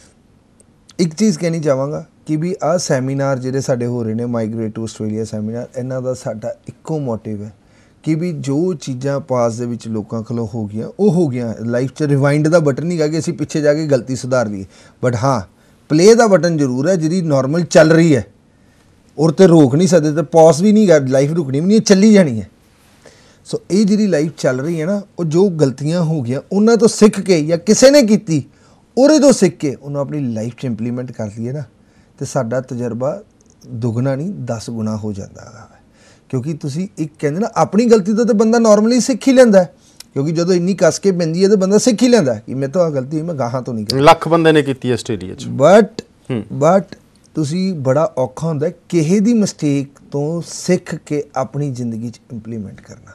ਇੱਕ ਚੀਜ਼ ਕਹਿਣੀ ਚਾਹਾਂਗਾ ਕਿ ਵੀ ਆਹ ਸੈਮੀਨਾਰ ਜਿਹੜੇ ਸਾਡੇ ਹੋ ਰਹੇ ਨੇ, ਮਾਈਗ੍ਰੇਟ ਟੂ ਆਸਟ੍ਰੇਲੀਆ ਸੈਮੀਨਾਰ, ਇਹਨਾਂ ਦਾ ਸਾਡਾ ਇੱਕੋ ਮੋਟਿਵ ਹੈ ਕਿ ਵੀ ਜੋ ਚੀਜ਼ਾਂ ਪਾਸ ਦੇ ਵਿੱਚ ਲੋਕਾਂ ਕੋਲੋਂ ਹੋ ਗਈਆਂ ਉਹ ਹੋ ਗਈਆਂ। ਲਾਈਫ 'ਚ ਰਿਵਾਈਂਡ ਦਾ ਬਟਨ ਨਹੀਂ ਗਾ ਕਿ ਅਸੀਂ ਪਿੱਛੇ ਜਾ ਕੇ ਗਲਤੀ ਸੁਧਾਰ ਲਈਏ, ਬਟ ਹਾਂ ਪਲੇ ਦਾ ਬਟਨ ਜ਼ਰੂਰ ਹੈ, ਜਿਹੜੀ ਨਾਰਮਲ ਚੱਲ ਰਹੀ ਹੈ ਔਰ ਤੇ ਰੋਕ ਨਹੀਂ ਸਕਦੇ, ਤੇ ਪੌਸ ਵੀ ਨਹੀਂ ਗਾ, ਲਾਈਫ ਰੁਕਣੀ ਵੀ ਨਹੀਂ, ਚੱਲੀ ਜਾਣੀ ਹੈ। ਸੋ ਇਹ ਜਿਹੜੀ ਲਾਈਫ ਚੱਲ ਰਹੀ ਹੈ ਨਾ, ਉਹ ਜੋ ਗਲਤੀਆਂ ਹੋ ਗਈਆਂ ਉਹਨਾਂ ਤੋਂ ਸਿੱਖ ਕੇ, ਜਾਂ ਕਿਸੇ ਨੇ ਕੀਤੀ ਉਹਦੇ ਤੋਂ ਸਿੱਖ ਕੇ ਉਹਨੂੰ ਆਪਣੀ ਲਾਈਫ 'ਚ ਇੰਪਲੀਮੈਂਟ ਕਰ ਲਈਏ ਨਾ, ਤੇ ਸਾਡਾ ਤਜਰਬਾ ਦੁੱਗਣਾ ਨਹੀਂ 10 ਗੁਣਾ ਹੋ ਜਾਂਦਾ ਹੈਗਾ। ਕਿਉਂਕਿ ਤੁਸੀਂ ਇੱਕ ਕਹਿੰਦੇ ਨਾ ਆਪਣੀ ਗਲਤੀ ਤੋਂ ਤਾਂ ਬੰਦਾ ਨਾਰਮਲੀ ਸਿੱਖ ਹੀ ਲੈਂਦਾ, ਕਿਉਂਕਿ ਜਦੋਂ ਇੰਨੀ ਕੱਸ ਕੇ ਪੈਂਦੀ ਹੈ ਤਾਂ ਬੰਦਾ ਸਿੱਖ ਹੀ ਲੈਂਦਾ ਕਿ ਮੈਂ ਤਾਂ ਆਹ ਗਲਤੀ ਹੋਈ, ਮੈਂ ਗਾਹਾਂ ਤੋਂ ਨਹੀਂ ਕਰਦਾ। ਲੱਖ ਬੰਦੇ ਨੇ ਕੀਤੀ ਆਸਟ੍ਰੇਲੀਆ 'ਚ, ਬਟ ਤੁਸੀਂ ਬੜਾ ਔਖਾ ਹੁੰਦਾ ਕਿਸੇ ਦੀ ਮਿਸਟੇਕ ਤੋਂ ਸਿੱਖ ਕੇ ਆਪਣੀ ਜ਼ਿੰਦਗੀ 'ਚ ਇੰਪਲੀਮੈਂਟ ਕਰਨਾ।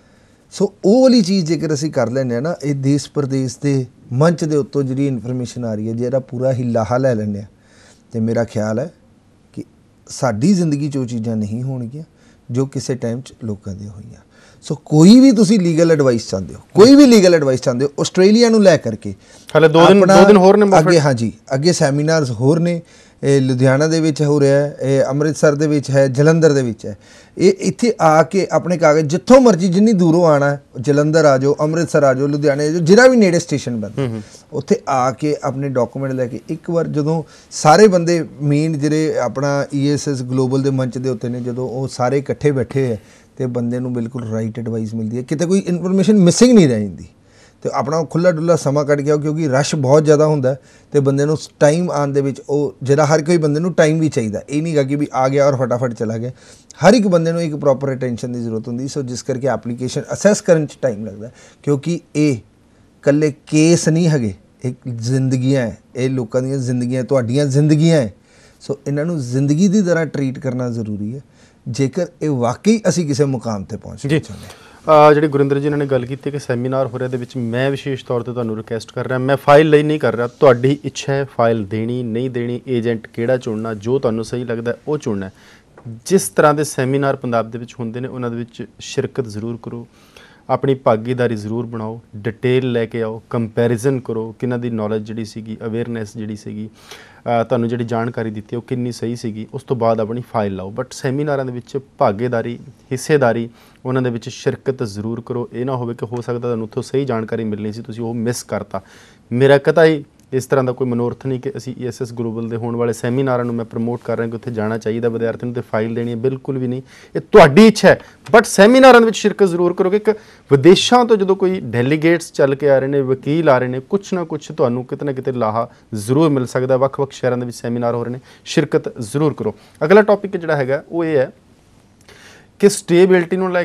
ਸੋ ਉਹ ਵਾਲੀ ਚੀਜ਼ ਜੇਕਰ ਅਸੀਂ ਕਰ ਲੈਂਦੇ ਹਾਂ ਨਾ, ਇਹ ਦੇਸ਼ ਪ੍ਰਦੇਸ਼ ਦੇ ਮੰਚ ਦੇ ਉੱਤੋਂ ਜਿਹੜੀ ਇਨਫੋਰਮੇਸ਼ਨ ਆ ਰਹੀ ਹੈ, ਜਿਹੜਾ ਪੂਰਾ ਹੀ ਲਾਹਾ ਲੈ ਲੈਂਦੇ ਹਾਂ, ਅਤੇ ਮੇਰਾ ਖਿਆਲ ਹੈ ਕਿ ਸਾਡੀ ਜ਼ਿੰਦਗੀ 'ਚ ਉਹ ਚੀਜ਼ਾਂ ਨਹੀਂ ਹੋਣਗੀਆਂ ਜੋ ਕਿਸੇ ਟਾਈਮ 'ਚ ਲੋਕਾਂ ਦੀਆਂ ਹੋਈਆਂ। ਸੋ ਕੋਈ ਵੀ ਤੁਸੀਂ ਲੀਗਲ ਐਡਵਾਈਸ ਚਾਹੁੰਦੇ ਹੋ, ਕੋਈ ਵੀ ਲੀਗਲ ਐਡਵਾਈਸ ਚਾਹੁੰਦੇ ਹੋ ਆਸਟ੍ਰੇਲੀਆ ਨੂੰ ਲੈ ਕਰਕੇ, ਹਾਲੇ 2 ਦਿਨ ਹੋਰ ਨੇ ਅੱਗੇ। ਹਾਂਜੀ, ਅੱਗੇ ਸੈਮੀਨਾਰਸ ਹੋਰ ਨੇ। ਇਹ ਲੁਧਿਆਣਾ ਦੇ ਵਿੱਚ ਹੋ ਰਿਹਾ ਹੈ, ਇਹ ਅੰਮ੍ਰਿਤਸਰ ਦੇ ਵਿੱਚ ਹੈ, ਜਲੰਧਰ ਦੇ ਵਿੱਚ ਹੈ। ਇਹ ਇੱਥੇ ਆ ਕੇ ਆਪਣੇ ਕਾਗਜ਼ ਜਿੱਥੋਂ ਮਰਜ਼ੀ, ਜਿੰਨੀ ਦੂਰੋਂ ਆਉਣਾ, ਜਲੰਧਰ ਆ ਜਾਓ, ਅੰਮ੍ਰਿਤਸਰ ਆ ਜਾਓ, ਲੁਧਿਆਣੇ ਆ ਜਾਓ, ਜਿਹੜਾ ਵੀ ਨੇੜੇ ਸਟੇਸ਼ਨ ਬਣਦਾ, ਉੱਥੇ ਆ ਕੇ ਆਪਣੇ ਡਾਕੂਮੈਂਟ ਲੈ ਕੇ ਇੱਕ ਵਾਰ ਜਦੋਂ ਸਾਰੇ ਬੰਦੇ ਮੇਨ ਜਿਹੜੇ ਆਪਣਾ ESS ਗਲੋਬਲ ਦੇ ਮੰਚ ਦੇ ਉੱਤੇ ਨੇ, ਜਦੋਂ ਉਹ ਸਾਰੇ ਇਕੱਠੇ ਬੈਠੇ ਹੈ ਤੇ ਬੰਦੇ ਨੂੰ ਬਿਲਕੁਲ ਰਾਈਟ ਐਡਵਾਈਸ ਮਿਲਦੀ ਹੈ, ਕਿਤੇ ਕੋਈ ਇਨਫੋਰਮੇਸ਼ਨ ਮਿਸਿੰਗ ਨਹੀਂ ਰਹਿ ਜਾਂਦੀ। ਤੇ ਆਪਣਾ ਖੁੱਲ੍ਹਾ ਡੁੱਲਾ ਸਮਾਂ ਕੱਢ ਗਿਆ, ਕਿਉਂਕਿ ਰਸ਼ ਬਹੁਤ ਜ਼ਿਆਦਾ ਹੁੰਦਾ ਅਤੇ ਬੰਦੇ ਨੂੰ ਟਾਈਮ ਆਉਣ ਦੇ ਵਿੱਚ ਉਹ ਜਿਹੜਾ ਹਰ ਕੋਈ ਬੰਦੇ ਨੂੰ ਟਾਈਮ ਵੀ ਚਾਹੀਦਾ, ਇਹ ਨਹੀਂ ਗਾ ਕਿ ਵੀ ਆ ਗਿਆ ਔਰ ਫਟਾਫਟ ਚਲਾ ਗਿਆ। ਹਰ ਇੱਕ ਬੰਦੇ ਨੂੰ ਇੱਕ ਪ੍ਰੋਪਰ ਅਟੈਂਸ਼ਨ ਦੀ ਜ਼ਰੂਰਤ ਹੁੰਦੀ। ਸੋ ਜਿਸ ਕਰਕੇ ਐਪਲੀਕੇਸ਼ਨ ਅਸੈਸ ਕਰਨ 'ਚ ਟਾਈਮ ਲੱਗਦਾ, ਕਿਉਂਕਿ ਇਹ ਇਕੱਲੇ ਕੇਸ ਨਹੀਂ ਹੈਗੇ, ਇਹ ਜ਼ਿੰਦਗੀਆਂ ਹੈ, ਇਹ ਲੋਕਾਂ ਦੀਆਂ ਜ਼ਿੰਦਗੀਆਂ, ਤੁਹਾਡੀਆਂ ਜ਼ਿੰਦਗੀਆਂ ਹੈ। ਸੋ ਇਹਨਾਂ ਨੂੰ ਜ਼ਿੰਦਗੀ ਦੀ ਤਰ੍ਹਾਂ ਟਰੀਟ ਕਰਨਾ ਜ਼ਰੂਰੀ ਹੈ, ਜੇਕਰ ਇਹ ਵਾਕਈ ਅਸੀਂ ਕਿਸੇ ਮੁਕਾਮ 'ਤੇ ਪਹੁੰਚਣਾ ਚਾਹੁੰਦੇ ਹਾਂ। ਜਿਹੜੇ ਗੁਰਿੰਦਰ ਜੀ ਨੇ ਗੱਲ ਕੀਤੀ ਕਿ ਸੈਮੀਨਾਰ ਹੋ ਰਿਹਾ, ਦੇ ਵਿੱਚ ਮੈਂ ਵਿਸ਼ੇਸ਼ ਤੌਰ ਤੇ ਤੁਹਾਨੂੰ ਰਿਕੁਐਸਟ ਕਰ ਰਿਹਾ, ਮੈਂ ਫਾਈਲ ਲਈ ਨਹੀਂ ਕਰ ਰਿਹਾ, ਤੁਹਾਡੀ ਇੱਛਾ ਹੈ ਫਾਈਲ ਦੇਣੀ ਨਹੀਂ ਦੇਣੀ, ਏਜੰਟ ਕਿਹੜਾ ਚੁਣਨਾ, ਜੋ ਤੁਹਾਨੂੰ ਸਹੀ ਲੱਗਦਾ ਉਹ ਚੁਣਨਾ। ਜਿਸ ਤਰ੍ਹਾਂ ਦੇ ਸੈਮੀਨਾਰ ਪੰਜਾਬ ਦੇ ਵਿੱਚ ਹੁੰਦੇ ਨੇ ਉਹਨਾਂ ਦੇ ਵਿੱਚ ਸ਼ਿਰਕਤ ਜ਼ਰੂਰ ਕਰੋ, ਆਪਣੀ ਭਾਗੀਦਾਰੀ ਜ਼ਰੂਰ ਬਣਾਓ, ਡਿਟੇਲ ਲੈ ਕੇ ਆਓ, ਕੰਪੈਰੀਜ਼ਨ ਕਰੋ ਕਿ ਇਹਨਾਂ ਦੀ ਨੌਲੇਜ ਜਿਹੜੀ ਸੀਗੀ, ਅਵੇਅਰਨੈਸ ਜਿਹੜੀ ਸੀਗੀ, ਤੁਹਾਨੂੰ ਜਿਹੜੀ ਜਾਣਕਾਰੀ ਦਿੱਤੀ ਉਹ ਕਿੰਨੀ ਸਹੀ ਸੀਗੀ, ਉਸ ਤੋਂ ਬਾਅਦ ਆਪਣੀ ਫਾਈਲ ਲਾਓ। ਬਟ ਸੈਮੀਨਾਰਾਂ ਦੇ ਵਿੱਚ ਭਾਗੀਦਾਰੀ, ਹਿੱਸੇਦਾਰੀ, ਉਹਨਾਂ ਦੇ ਵਿੱਚ ਸ਼ਿਰਕਤ ਜ਼ਰੂਰ ਕਰੋ। ਇਹ ਨਾ ਹੋਵੇ ਕਿ ਹੋ ਸਕਦਾ ਤੁਹਾਨੂੰ ਉੱਥੋਂ ਸਹੀ ਜਾਣਕਾਰੀ ਮਿਲਣੀ ਸੀ, ਤੁਸੀਂ ਉਹ ਮਿਸ ਕਰਤਾ। ਮੇਰਾ ਕਤਈ ਇਸ ਤਰ੍ਹਾਂ ਦਾ ਕੋਈ ਮਨੋਰਥ ਨਹੀਂ ਕਿ ਅਸੀਂ ESS ਗਲੋਬਲ ਦੇ ਹੋਣ ਵਾਲੇ ਸੈਮੀਨਾਰਾਂ ਨੂੰ ਮੈਂ ਪ੍ਰਮੋਟ ਕਰ ਰਿਹਾ ਕਿ ਉੱਥੇ ਜਾਣਾ ਚਾਹੀਦਾ ਵਿਦਿਆਰਥੀ ਨੂੰ ਤੇ ਫਾਈਲ ਦੇਣੀ ਹੈ, ਬਿਲਕੁਲ ਵੀ ਨਹੀਂ। ਇਹ ਤੁਹਾਡੀ ਇੱਛਾ ਹੈ, ਬਟ ਸੈਮੀਨਾਰਾਂ ਦੇ ਵਿੱਚ ਸ਼ਿਰਕਤ ਜ਼ਰੂਰ ਕਰੋਗੇ। ਇੱਕ ਵਿਦੇਸ਼ਾਂ ਤੋਂ ਜਦੋਂ ਕੋਈ ਡੈਲੀਗੇਟਸ ਚੱਲ ਕੇ ਆ ਰਹੇ ਨੇ, ਵਕੀਲ ਆ ਰਹੇ ਨੇ, ਕੁਛ ਨਾ ਕੁਛ ਤੁਹਾਨੂੰ ਕਿਤੇ ਨਾ ਕਿਤੇ ਲਾਹਾ ਜ਼ਰੂਰ ਮਿਲ ਸਕਦਾ। ਵੱਖ-ਵੱਖ ਸ਼ਹਿਰਾਂ ਦੇ ਵਿੱਚ ਸੈਮੀਨਾਰ ਹੋ ਰਹੇ ਨੇ, ਸ਼ਿਰਕਤ ਜ਼ਰੂਰ ਕਰੋ। ਅਗਲਾ ਟੌਪਿਕ ਜਿਹੜਾ ਹੈਗਾ ਉਹ ਇਹ ਹੈ ਕਿ ਸਟੇਬਿਲਿਟੀ ਨੂੰ ਲੈ ਕੇ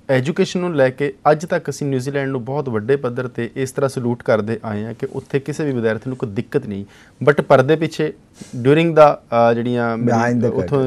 ਐਜੂਕੇਸ਼ਨ ਨੂੰ ਲੈ ਕੇ ਅੱਜ ਤੱਕ ਅਸੀਂ ਨਿਊਜ਼ੀਲੈਂਡ ਨੂੰ ਬਹੁਤ ਵੱਡੇ ਪੱਧਰ ਤੇ ਇਸ ਤਰ੍ਹਾਂ ਸਲੂਟ ਕਰਦੇ ਆਏ ਹਾਂ ਕਿ ਉੱਥੇ ਕਿਸੇ ਵੀ ਵਿਦਿਆਰਥੀ ਨੂੰ ਕੋਈ ਦਿੱਕਤ ਨਹੀਂ, ਬਟ ਪਰਦੇ ਪਿੱਛੇ ਡਿਊਰਿੰਗ ਦਾ ਜਿਹੜੀਆਂ ਉੱਥੋਂ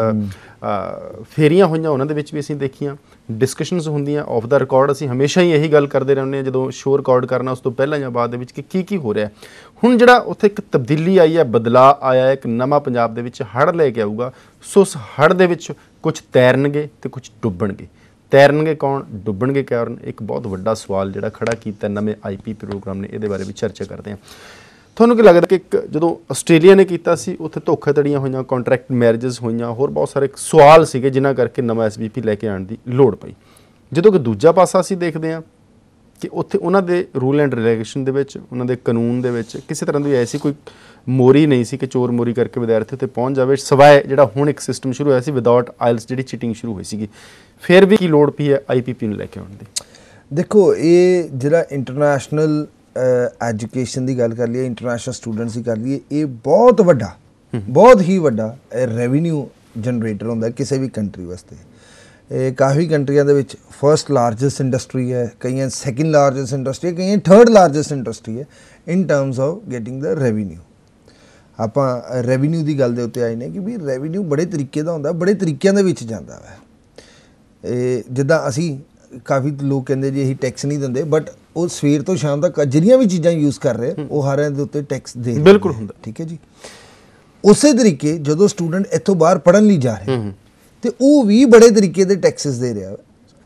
ਫੇਰੀਆਂ ਹੋਈਆਂ ਉਹਨਾਂ ਦੇ ਵਿੱਚ ਵੀ ਅਸੀਂ ਦੇਖੀਆਂ, ਡਿਸਕਸ਼ਨਸ ਹੁੰਦੀਆਂ ਆਫ ਦਾ ਰਿਕਾਰਡ। ਅਸੀਂ ਹਮੇਸ਼ਾ ਹੀ ਇਹੀ ਗੱਲ ਕਰਦੇ ਰਹਿੰਦੇ ਹਾਂ ਜਦੋਂ ਸ਼ੋਅ ਰਿਕਾਰਡ ਕਰਨਾ ਉਸ ਤੋਂ ਪਹਿਲਾਂ ਜਾਂ ਬਾਅਦ ਦੇ ਵਿੱਚ ਕਿ ਕੀ ਹੋ ਰਿਹਾ। ਹੁਣ ਜਿਹੜਾ ਉੱਥੇ ਇੱਕ ਤਬਦੀਲੀ ਆਈ ਹੈ, ਬਦਲਾਅ ਆਇਆ, ਇੱਕ ਨਵਾਂ ਪੰਜਾਬ ਦੇ ਵਿੱਚ ਹੜ੍ਹ ਲੈ ਕੇ ਆਊਗਾ। ਸੋ ਉਸ ਹੜ੍ਹ ਦੇ ਵਿੱਚ ਕੁਝ ਤੈਰਨਗੇ ਤੇ ਕੁਝ ਡੁੱਬਣਗੇ। ਤੈਰਨਗੇ ਕੌਣ, ਡੁੱਬਣਗੇ ਕਾਰਨ, ਇੱਕ ਬਹੁਤ ਵੱਡਾ ਸਵਾਲ ਜਿਹੜਾ ਖੜਾ ਕੀਤਾ ਨਵੇਂ IP ਪ੍ਰੋਗਰਾਮ ਨੇ। ਇਹਦੇ ਬਾਰੇ ਵੀ ਚਰਚਾ ਕਰਦੇ ਹਾਂ। ਤੁਹਾਨੂੰ ਕੀ ਲੱਗਦਾ ਕਿ ਇੱਕ ਜਦੋਂ ਆਸਟ੍ਰੇਲੀਆ ਨੇ ਕੀਤਾ ਸੀ ਉੱਥੇ ਧੋਖਾਧੜੀਆਂ ਹੋਈਆਂ, ਕੰਟਰੈਕਟ ਮੈਰਿਜਸ ਹੋਈਆਂ, ਹੋਰ ਬਹੁਤ ਸਾਰੇ ਸਵਾਲ ਸੀਗੇ ਜਿਨ੍ਹਾਂ ਕਰਕੇ ਨਵਾਂ SBP ਲੈ ਕੇ ਆਉਣ ਦੀ ਲੋੜ ਪਈ। ਜਦੋਂ ਕਿ ਦੂਜਾ ਪਾਸਾ ਅਸੀਂ ਦੇਖਦੇ ਹਾਂ ਕਿ ਉੱਥੇ ਉਹਨਾਂ ਦੇ ਰੂਲ ਐਂਡ ਰੈਗੂਲੇਸ਼ਨ ਦੇ ਵਿੱਚ, ਉਹਨਾਂ ਦੇ ਕਾਨੂੰਨ ਦੇ ਵਿੱਚ ਕਿਸੇ ਤਰ੍ਹਾਂ ਦੀ ਐਸੀ ਕੋਈ ਮੋਰੀ ਨਹੀਂ ਸੀ ਕਿ ਚੋਰ ਮੋਰੀ ਕਰਕੇ ਵਿਦਿਆਰਥੀ ਉੱਤੇ ਪਹੁੰਚ ਜਾਵੇ, ਸਿਵਾਏ ਜਿਹੜਾ ਹੁਣ ਇੱਕ ਸਿਸਟਮ ਸ਼ੁਰੂ ਹੋਇਆ ਸੀ ਵਿਦਆਊਟ ਆਇਲਸ ਜਿਹੜੀ ਚੀਟਿੰਗ ਸ਼ੁਰੂ ਹੋਈ ਸੀਗੀ। ਫਿਰ ਵੀ ਕੀ ਲੋੜ ਪਈ ਹੈ IPP ਨੂੰ ਲੈ ਕੇ ਆਉਣ ਦੀ? ਦੇਖੋ, ਇਹ ਜਿਹੜਾ ਇੰਟਰਨੈਸ਼ਨਲ ਐਜੂਕੇਸ਼ਨ ਦੀ ਗੱਲ ਕਰ ਲਈਏ, ਇੰਟਰਨੈਸ਼ਨਲ ਸਟੂਡੈਂਟਸ ਦੀ ਕਰ ਲਈਏ, ਇਹ ਬਹੁਤ ਵੱਡਾ, ਬਹੁਤ ਹੀ ਵੱਡਾ ਰੈਵਨਿਊ ਜਨਰੇਟਰ ਹੁੰਦਾ ਕਿਸੇ ਵੀ ਕੰਟਰੀ ਵਾਸਤੇ। ਇਹ ਕਾਫੀ ਕੰਟਰੀਆਂ ਦੇ ਵਿੱਚ ਫਸਟ ਲਾਰਜੈਸਟ ਇੰਡਸਟਰੀ ਹੈ, ਕਈਆਂ ਸੈਕਿੰਡ ਲਾਰਜੈਸਟ ਇੰਡਸਟਰੀ ਹੈ, ਕਈਆਂ ਥਰਡ ਲਾਰਜੈਸਟ ਇੰਡਸਟਰੀ ਹੈ in terms of getting the revenue. ਆਪਾਂ ਰੈਵਨਿਊ ਦੀ ਗੱਲ ਦੇ ਉੱਤੇ ਆਏ ਨੇ ਕਿ ਵੀ ਰੈਵਨਿਊ ਬੜੇ ਤਰੀਕੇ ਦਾ ਹੁੰਦਾ, ਬੜੇ ਤਰੀਕਿਆਂ ਦੇ ਵਿੱਚ ਜਾਂਦਾ ਵਾ। ਇਹ ਜਿੱਦਾਂ ਅਸੀਂ ਕਾਫੀ ਲੋਕ ਕਹਿੰਦੇ ਜੀ ਅਸੀਂ ਟੈਕਸ ਨਹੀਂ ਦਿੰਦੇ, ਬਟ ਉਹ ਸਵੇਰ ਤੋਂ ਸ਼ਾਮ ਤੱਕ ਜਿਹੜੀਆਂ ਵੀ ਚੀਜ਼ਾਂ ਯੂਜ਼ ਕਰ ਰਹੇ ਉਹ ਸਾਰਿਆਂ ਦੇ ਉੱਤੇ ਟੈਕਸ ਦੇ ਬਿਲਕੁਲ ਹੁੰਦਾ। ਠੀਕ ਹੈ ਜੀ। ਉਸੇ ਤਰੀਕੇ ਜਦੋਂ ਸਟੂਡੈਂਟ ਇੱਥੋਂ ਬਾਹਰ ਪੜ੍ਹਨ ਲਈ ਜਾ ਰਿਹਾ ਤੇ ਉਹ ਵੀ ਬੜੇ ਤਰੀਕੇ ਦੇ ਟੈਕਸਿਸ ਦੇ ਰਿਹਾ,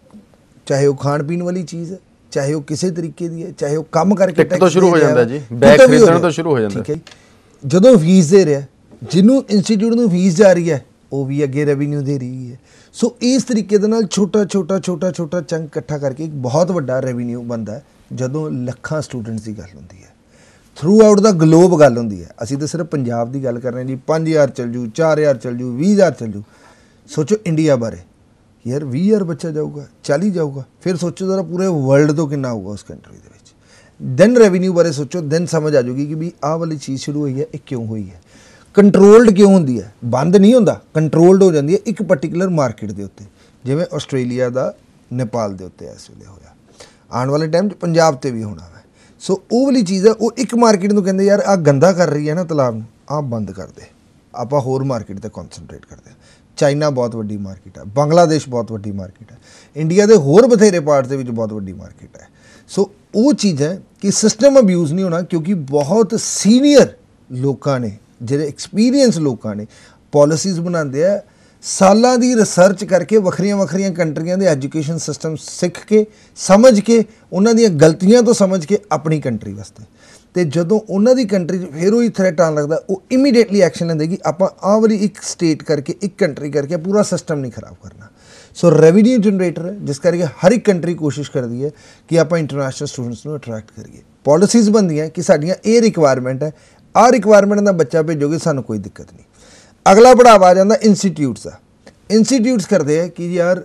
ਚਾਹੇ ਉਹ ਖਾਣ ਪੀਣ ਵਾਲੀ ਚੀਜ਼ ਹੈ, ਚਾਹੇ ਉਹ ਕਿਸੇ ਤਰੀਕੇ ਦੀ ਹੈ, ਚਾਹੇ ਉਹ ਕੰਮ ਕਰਕੇ ਟੈਕਸ ਤੋਂ ਸ਼ੁਰੂ ਹੋ ਜਾਂਦਾ ਜੀ, ਬੈਗ ਖਰੀਦਣ ਤੋਂ ਸ਼ੁਰੂ ਹੋ ਜਾਂਦਾ। ਠੀਕ ਹੈ। ਜਦੋਂ ਫੀਸ ਦੇ ਰਿਹਾ, ਜਿਹਨੂੰ ਇੰਸਟੀਚਿਊਟ ਨੂੰ ਫੀਸ ਜਾ ਰਹੀ ਹੈ ਉਹ ਵੀ ਅੱਗੇ ਰੈਵਨਿਊ ਦੇ ਰਹੀ ਹੈ। ਸੋ ਇਸ ਤਰੀਕੇ ਦੇ ਨਾਲ ਛੋਟਾ ਛੋਟਾ ਚੰਕ ਇਕੱਠਾ ਕਰਕੇ ਇੱਕ ਬਹੁਤ ਵੱਡਾ ਰੈਵਨਿਊ ਬਣਦਾ ਹੈ ਜਦੋਂ ਲੱਖਾਂ ਸਟੂਡੈਂਟਸ ਦੀ ਗੱਲ ਹੁੰਦੀ ਹੈ, ਥਰੂ ਆਊਟ ਦਾ ਗਲੋਬ ਗੱਲ ਹੁੰਦੀ ਹੈ। ਅਸੀਂ ਤਾਂ ਸਿਰਫ ਪੰਜਾਬ ਦੀ ਗੱਲ ਕਰ ਰਹੇ ਹਾਂ ਜੀ, 5000 ਚੱਲ ਜੂ, 4000 ਚੱਲ ਜੂ, 20000 ਚੱਲ ਜੂ। ਸੋਚੋ ਇੰਡੀਆ ਬਾਰੇ, ਯਾਰ 20000 ਬੱਚਾ ਜਾਊਗਾ, 40 ਜਾਊਗਾ, ਫਿਰ ਸੋਚੋ ਜ਼ਰਾ ਪੂਰੇ ਵਰਲਡ ਤੋਂ ਕਿੰਨਾ ਹੋਊਗਾ ਉਸ ਕੰਟਰੀ ਦੇ ਵਿੱਚ। ਦੈਨ ਰੈਵਨਿਊ ਬਾਰੇ ਸੋਚੋ, ਦੈਨ ਸਮਝ ਆ ਜਾਊਗੀ ਕਿ ਵੀ ਆਹ ਵਾਲੀ ਚੀਜ਼ ਸ਼ੁਰੂ ਹੋਈ ਹੈ, ਇਹ ਕਿਉਂ ਹੋਈ ਹੈ, ਕੰਟਰੋਲਡ ਕਿਉਂ ਹੁੰਦੀ ਹੈ। ਬੰਦ ਨਹੀਂ ਹੁੰਦਾ, ਕੰਟਰੋਲਡ ਹੋ ਜਾਂਦੀ ਹੈ ਇੱਕ ਪਰਟੀਕੂਲਰ ਮਾਰਕੀਟ ਦੇ ਉੱਤੇ, ਜਿਵੇਂ ਆਸਟ੍ਰੇਲੀਆ ਦਾ ਨੇਪਾਲ ਦੇ ਉੱਤੇ ਇਸ ਵੇਲੇ ਹੋਇਆ, ਆਉਣ ਵਾਲੇ ਟਾਈਮ 'ਚ ਪੰਜਾਬ 'ਤੇ ਵੀ ਹੋਣਾ ਵਾ। ਸੋ ਉਹ ਵਾਲੀ ਚੀਜ਼ ਹੈ, ਉਹ ਇੱਕ ਮਾਰਕੀਟ ਨੂੰ ਕਹਿੰਦੇ ਯਾਰ ਆਹ ਗੰਦਾ ਕਰ ਰਹੀ ਹੈ ਨਾ ਤਲਾਬ ਨੂੰ, ਆਹ ਬੰਦ ਕਰ ਦੇ, ਆਪਾਂ ਹੋਰ ਮਾਰਕੀਟ 'ਤੇ ਕੌਨਸਨਟਰੇਟ ਕਰਦੇ ਹਾਂ। ਚਾਈਨਾ ਬਹੁਤ ਵੱਡੀ ਮਾਰਕੀਟ ਹੈ, ਬੰਗਲਾਦੇਸ਼ ਬਹੁਤ ਵੱਡੀ ਮਾਰਕੀਟ ਹੈ, ਇੰਡੀਆ ਦੇ ਹੋਰ ਬਥੇਰੇ ਪਾਰਟ ਦੇ ਵਿੱਚ ਬਹੁਤ ਵੱਡੀ ਮਾਰਕੀਟ ਹੈ। ਸੋ ਉਹ ਚੀਜ਼ ਹੈ ਕਿ ਸਿਸਟਮ ਅਬਿਊਜ਼ ਨਹੀਂ ਹੋਣਾ, ਕਿਉਂਕਿ ਬਹੁਤ ਸੀਨੀਅਰ ਲੋਕਾਂ ਨੇ, ਜਿਹੜੇ ਐਕਸਪੀਰੀਅੰਸ ਲੋਕਾਂ ਨੇ ਪਾਲਿਸੀਜ਼ ਬਣਾਉਂਦੇ ਆ, ਸਾਲਾਂ ਦੀ ਰਿਸਰਚ ਕਰਕੇ ਵੱਖਰੀਆਂ ਕੰਟਰੀਆਂ ਦੇ ਐਜੂਕੇਸ਼ਨ ਸਿਸਟਮ ਸਿੱਖ ਕੇ, ਸਮਝ ਕੇ, ਉਹਨਾਂ ਦੀਆਂ ਗਲਤੀਆਂ ਤੋਂ ਸਮਝ ਕੇ ਆਪਣੀ ਕੰਟਰੀ ਵਾਸਤੇ। ਅਤੇ ਜਦੋਂ ਉਹਨਾਂ ਦੀ ਕੰਟਰੀ 'ਚ ਫਿਰ ਉਹੀ ਥ੍ਰੈਟ ਆਉਣ ਲੱਗਦਾ, ਉਹ ਇਮੀਡੀਏਟਲੀ ਐਕਸ਼ਨ ਲੈਂਦੇ ਕਿ ਆਪਾਂ ਆਹ ਵਾਲੀ ਇੱਕ ਸਟੇਟ ਕਰਕੇ, ਇੱਕ ਕੰਟਰੀ ਕਰਕੇ ਪੂਰਾ ਸਿਸਟਮ ਨਹੀਂ ਖਰਾਬ ਕਰਨਾ। ਸੋ ਰੈਵਨਿਊ ਜਨਰੇਟਰ ਹੈ, ਜਿਸ ਕਰਕੇ ਹਰ ਇੱਕ ਕੰਟਰੀ ਕੋਸ਼ਿਸ਼ ਕਰਦੀ ਹੈ ਕਿ ਆਪਾਂ ਇੰਟਰਨੈਸ਼ਨਲ ਸਟੂਡੈਂਟਸ ਨੂੰ ਅਟਰੈਕਟ ਕਰੀਏ। ਪੋਲਿਸੀਜ਼ ਬਣਦੀਆਂ ਕਿ ਸਾਡੀਆਂ ਇਹ ਰਿਕੁਆਇਰਮੈਂਟ ਹੈ, ਆਹ ਰਿਕੁਆਇਰਮੈਂਟ ਦਾ ਬੱਚਾ ਭੇਜੋਗੇ ਸਾਨੂੰ ਕੋਈ ਦਿੱਕਤ ਨਹੀਂ। ਅਗਲਾ ਪੜਾਅ ਆ ਜਾਂਦਾ ਇੰਸਟੀਟਿਊਟਸ ਦਾ। ਇੰਸਟੀਟਿਊਟਸ ਕਰਦੇ ਹੈ ਕਿ ਯਾਰ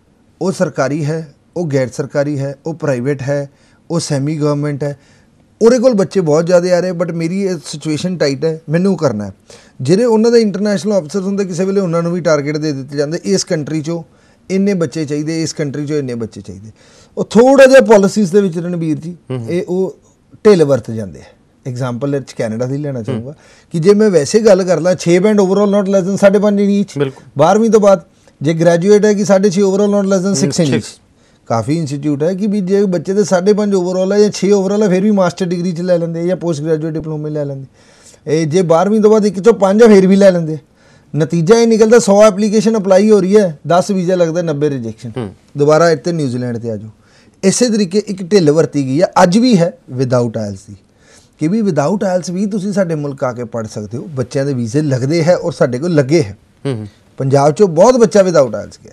ਉਹ ਸਰਕਾਰੀ ਹੈ, ਉਹ ਗੈਰ ਸਰਕਾਰੀ ਹੈ, ਉਹ ਪ੍ਰਾਈਵੇਟ ਹੈ, ਉਹ ਸੈਮੀ ਗਵਰਨਮੈਂਟ ਹੈ, ਉਹਦੇ ਕੋਲ ਬੱਚੇ ਬਹੁਤ ਜ਼ਿਆਦਾ ਆ ਰਹੇ, ਬਟ ਮੇਰੀ ਇਹ ਸਿਚੁਏਸ਼ਨ ਟਾਈਟ ਹੈ, ਮੈਨੂੰ ਕਰਨਾ ਹੈ। ਜਿਹੜੇ ਉਹਨਾਂ ਦੇ ਇੰਟਰਨੈਸ਼ਨਲ ਆਫਿਸਰਸ ਹੁੰਦੇ, ਕਿਸੇ ਵੇਲੇ ਉਹਨਾਂ ਨੂੰ ਵੀ ਟਾਰਗੇਟ ਦੇ ਦਿੱਤੇ ਜਾਂਦੇ, ਇਸ ਕੰਟਰੀ 'ਚੋਂ ਇੰਨੇ ਬੱਚੇ ਚਾਹੀਦੇ, ਇਸ ਕੰਟਰੀ 'ਚੋਂ ਇੰਨੇ ਬੱਚੇ ਚਾਹੀਦੇ। ਉਹ ਥੋੜ੍ਹਾ ਜਿਹਾ ਪੋਲਿਸੀਜ਼ ਦੇ ਵਿੱਚ ਰਣਬੀਰ ਜੀ ਇਹ ਉਹ ਢਿੱਲ ਵਰਤ ਜਾਂਦੇ ਆ। ਐਗਜ਼ਾਮਪਲ ਇਹ 'ਚ ਕੈਨੇਡਾ ਦੀ ਲੈਣਾ ਚਾਹੂੰਗਾ ਕਿ ਜੇ ਮੈਂ ਵੈਸੇ ਗੱਲ ਕਰ ਲਾਂ 6 band overall not less than 5.5 in each, 12ਵੀਂ ਤੋਂ ਬਾਅਦ ਜੇ ਗ੍ਰੈਜੂਏਟ ਹੈ ਕਿ 6.5 overall not less than 6 in each. ਕਾਫੀ ਇੰਸਟੀਟਿਊਟ ਹੈ ਕਿ ਵੀ ਜੇ ਬੱਚੇ ਦੇ 5.5 ਓਵਰਆਲ ਹੈ ਜਾਂ 6 ਓਵਰਆਲ ਹੈ ਫਿਰ ਵੀ ਮਾਸਟਰ ਡਿਗਰੀ 'ਚ ਲੈ ਲੈਂਦੇ ਜਾਂ ਪੋਸਟ ਗ੍ਰੈਜੂਏਟ ਡਿਪਲੋਮੇ ਲੈ ਲੈਂਦੇ। ਇਹ ਜੇ 12ਵੀਂ ਤੋਂ ਬਾਅਦ 1 ਚੋਂ 5 ਫਿਰ ਵੀ ਲੈ ਲੈਂਦੇ। ਨਤੀਜਾ ਇਹ ਨਿਕਲਦਾ 100 ਐਪਲੀਕੇਸ਼ਨ ਅਪਲਾਈ ਹੋ ਰਹੀ ਹੈ, 10 ਵੀਜ਼ਾ ਲੱਗਦਾ, 90 ਰਿਜੈਕਸ਼ਨ। ਦੁਬਾਰਾ ਇੱਥੇ ਨਿਊਜ਼ੀਲੈਂਡ 'ਤੇ ਆ ਜਾਓ। ਇਸੇ ਤਰੀਕੇ ਇੱਕ ਢਿੱਲ ਵਰਤੀ ਗਈ ਹੈ, ਅੱਜ ਵੀ ਹੈ ਵਿਦਆਊਟ ਆਇਲਸ ਦੀ, ਕਿ ਵੀ ਵਿਦਆਊਟ ਆਇਲਸ ਵੀ ਤੁਸੀਂ ਸਾਡੇ ਮੁਲਕ ਆ ਕੇ ਪੜ੍ਹ ਸਕਦੇ ਹੋ। ਬੱਚਿਆਂ ਦੇ ਵੀਜ਼ੇ ਲੱਗਦੇ ਹੈ ਔਰ ਸਾਡੇ ਕੋਲ ਲੱਗੇ ਹੈ। ਪੰਜਾਬ 'ਚੋਂ ਬਹੁਤ ਬੱਚਾ ਵਿਦਆਊਟ ਆਇਲਸ ਗਿਆ।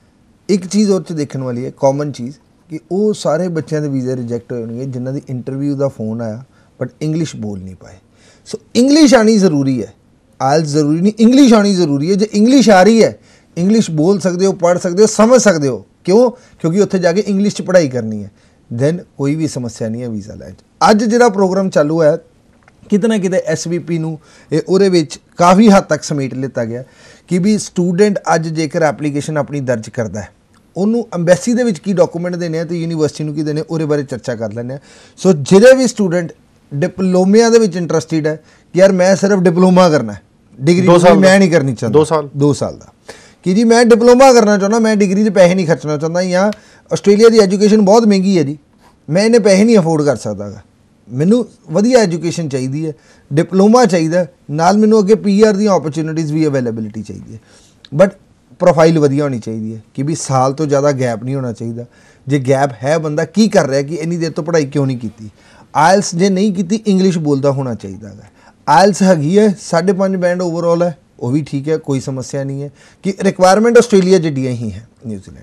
ਇੱਕ ਚੀਜ਼ ਉਹ 'ਚ ਦੇਖਣ ਵਾਲੀ ਹੈ, ਕਾਮਨ ਚੀਜ਼, ਕਿ ਉਹ ਸਾਰੇ ਬੱਚਿਆਂ ਦੇ ਵੀਜ਼ੇ ਰਿਜੈਕਟ ਹੋਏ ਹੋਣਗੇ ਜਿਨ੍ਹਾਂ ਦੀ ਇੰਟਰਵਿਊ ਦਾ ਫੋਨ ਆਇਆ ਬਟ ਇੰਗਲਿਸ਼ ਬੋਲ ਨਹੀਂ ਪਾਏ। ਸੋ ਇੰਗਲਿਸ਼ ਆਉਣੀ ਜ਼ਰੂਰੀ ਹੈ, ਆਇਲਸ ਜ਼ਰੂਰੀ ਨਹੀਂ, ਇੰਗਲਿਸ਼ ਆਉਣੀ ਜ਼ਰੂਰੀ ਹੈ। ਜੇ ਇੰਗਲਿਸ਼ ਆ ਰਹੀ ਹੈ, ਇੰਗਲਿਸ਼ ਬੋਲ ਸਕਦੇ ਹੋ, ਪੜ੍ਹ ਸਕਦੇ ਹੋ, ਸਮਝ ਸਕਦੇ ਹੋ। ਕਿਉਂ? ਕਿਉਂਕਿ ਉੱਥੇ ਜਾ ਕੇ ਇੰਗਲਿਸ਼ 'ਚ ਪੜ੍ਹਾਈ ਕਰਨੀ ਹੈ। ਦੈਨ ਕੋਈ ਵੀ ਸਮੱਸਿਆ ਨਹੀਂ ਹੈ ਵੀਜ਼ਾ ਲੈਣ 'ਚ। ਅੱਜ ਜਿਹੜਾ ਪ੍ਰੋਗਰਾਮ ਚਾਲੂ ਹੈ, ਕਿਤੇ ਨਾ ਕਿਤੇ SBP ਨੂੰ ਉਹਦੇ ਵਿੱਚ ਕਾਫੀ ਹੱਦ ਤੱਕ ਸਮੇਟ ਲਿੱਤਾ ਗਿਆ ਕਿ ਵੀ ਸਟੂਡੈਂਟ ਅੱਜ ਜੇਕਰ ਐਪਲੀਕੇਸ਼ਨ ਆਪਣੀ ਦਰਜ ਕਰਦਾ ਹੈ, ਉਹਨੂੰ ਅੰਬੈਸੀ ਦੇ ਵਿੱਚ ਕੀ ਡਾਕੂਮੈਂਟ ਦੇਣੇ ਆ ਤੇ ਯੂਨੀਵਰਸਿਟੀ ਨੂੰ ਕੀ ਦੇਣੇ, ਉਹਦੇ ਬਾਰੇ ਚਰਚਾ ਕਰ ਲੈਂਦੇ ਆ। ਸੋ ਜਿਹੜੇ ਵੀ ਸਟੂਡੈਂਟ ਡਿਪਲੋਮਿਆਂ ਦੇ ਵਿੱਚ ਇੰਟਰਸਟਿਡ ਹੈ ਕਿ ਯਾਰ ਮੈਂ ਸਿਰਫ ਡਿਪਲੋਮਾ ਕਰਨਾ ਹੈ, ਡਿਗਰੀ ਮੈਂ ਨਹੀਂ ਕਰਨੀ ਚਾਹੁੰਦਾ, 2 ਸਾਲ ਦਾ ਕਿ ਜੀ ਮੈਂ ਡਿਪਲੋਮਾ ਕਰਨਾ ਚਾਹੁੰਦਾ, ਮੈਂ ਡਿਗਰੀ 'ਚ ਪੈਸੇ ਨਹੀਂ ਖਰਚਣਾ ਚਾਹੁੰਦਾ, ਜਾਂ ਆਸਟ੍ਰੇਲੀਆ ਦੀ ਐਜੂਕੇਸ਼ਨ ਬਹੁਤ ਮਹਿੰਗੀ ਹੈ ਜੀ, ਮੈਂ ਇਹਨੇ ਪੈਸੇ ਨਹੀਂ ਅਫੋਰਡ ਕਰ ਸਕਦਾ ਗਾ, ਮੈਨੂੰ ਵਧੀਆ ਐਜੂਕੇਸ਼ਨ ਚਾਹੀਦੀ ਹੈ, ਡਿਪਲੋਮਾ ਚਾਹੀਦਾ, ਨਾਲ ਮੈਨੂੰ ਅੱਗੇ PR ਦੀਆਂ ਓਪਰਚੁਨਿਟੀਜ਼ ਵੀ ਅਵੇਲੇਬਿਲਿਟੀ ਚਾਹੀਦੀ ਹੈ, ਬਟ ਪ੍ਰੋਫਾਈਲ ਵਧੀਆ ਹੋਣੀ ਚਾਹੀਦੀ ਹੈ ਕਿ ਵੀ ਸਾਲ ਤੋਂ ਜ਼ਿਆਦਾ ਗੈਪ ਨਹੀਂ ਹੋਣਾ ਚਾਹੀਦਾ। ਜੇ ਗੈਪ ਹੈ ਬੰਦਾ ਕੀ ਕਰ ਰਿਹਾ ਕਿ ਇੰਨੀ ਦੇਰ ਤੋਂ ਪੜ੍ਹਾਈ ਕਿਉਂ ਨਹੀਂ ਕੀਤੀ। ਆਇਲਸ ਜੇ ਨਹੀਂ ਕੀਤੀ ਇੰਗਲਿਸ਼ ਬੋਲਦਾ ਹੋਣਾ ਚਾਹੀਦਾ ਹੈ। ਆਇਲਸ ਹੈਗੀ ਹੈ 5.5 ਬੈਂਡ ਓਵਰਆਲ ਹੈ, ਉਹ ਵੀ ਠੀਕ ਹੈ, ਕੋਈ ਸਮੱਸਿਆ ਨਹੀਂ ਹੈ ਕਿ ਰਿਕੁਆਇਰਮੈਂਟ ਆਸਟ੍ਰੇਲੀਆ ਜਿੱਡੀਆਂ ਹੀ ਹੈ ਨਿਊਜ਼ੀਲੈਂਡ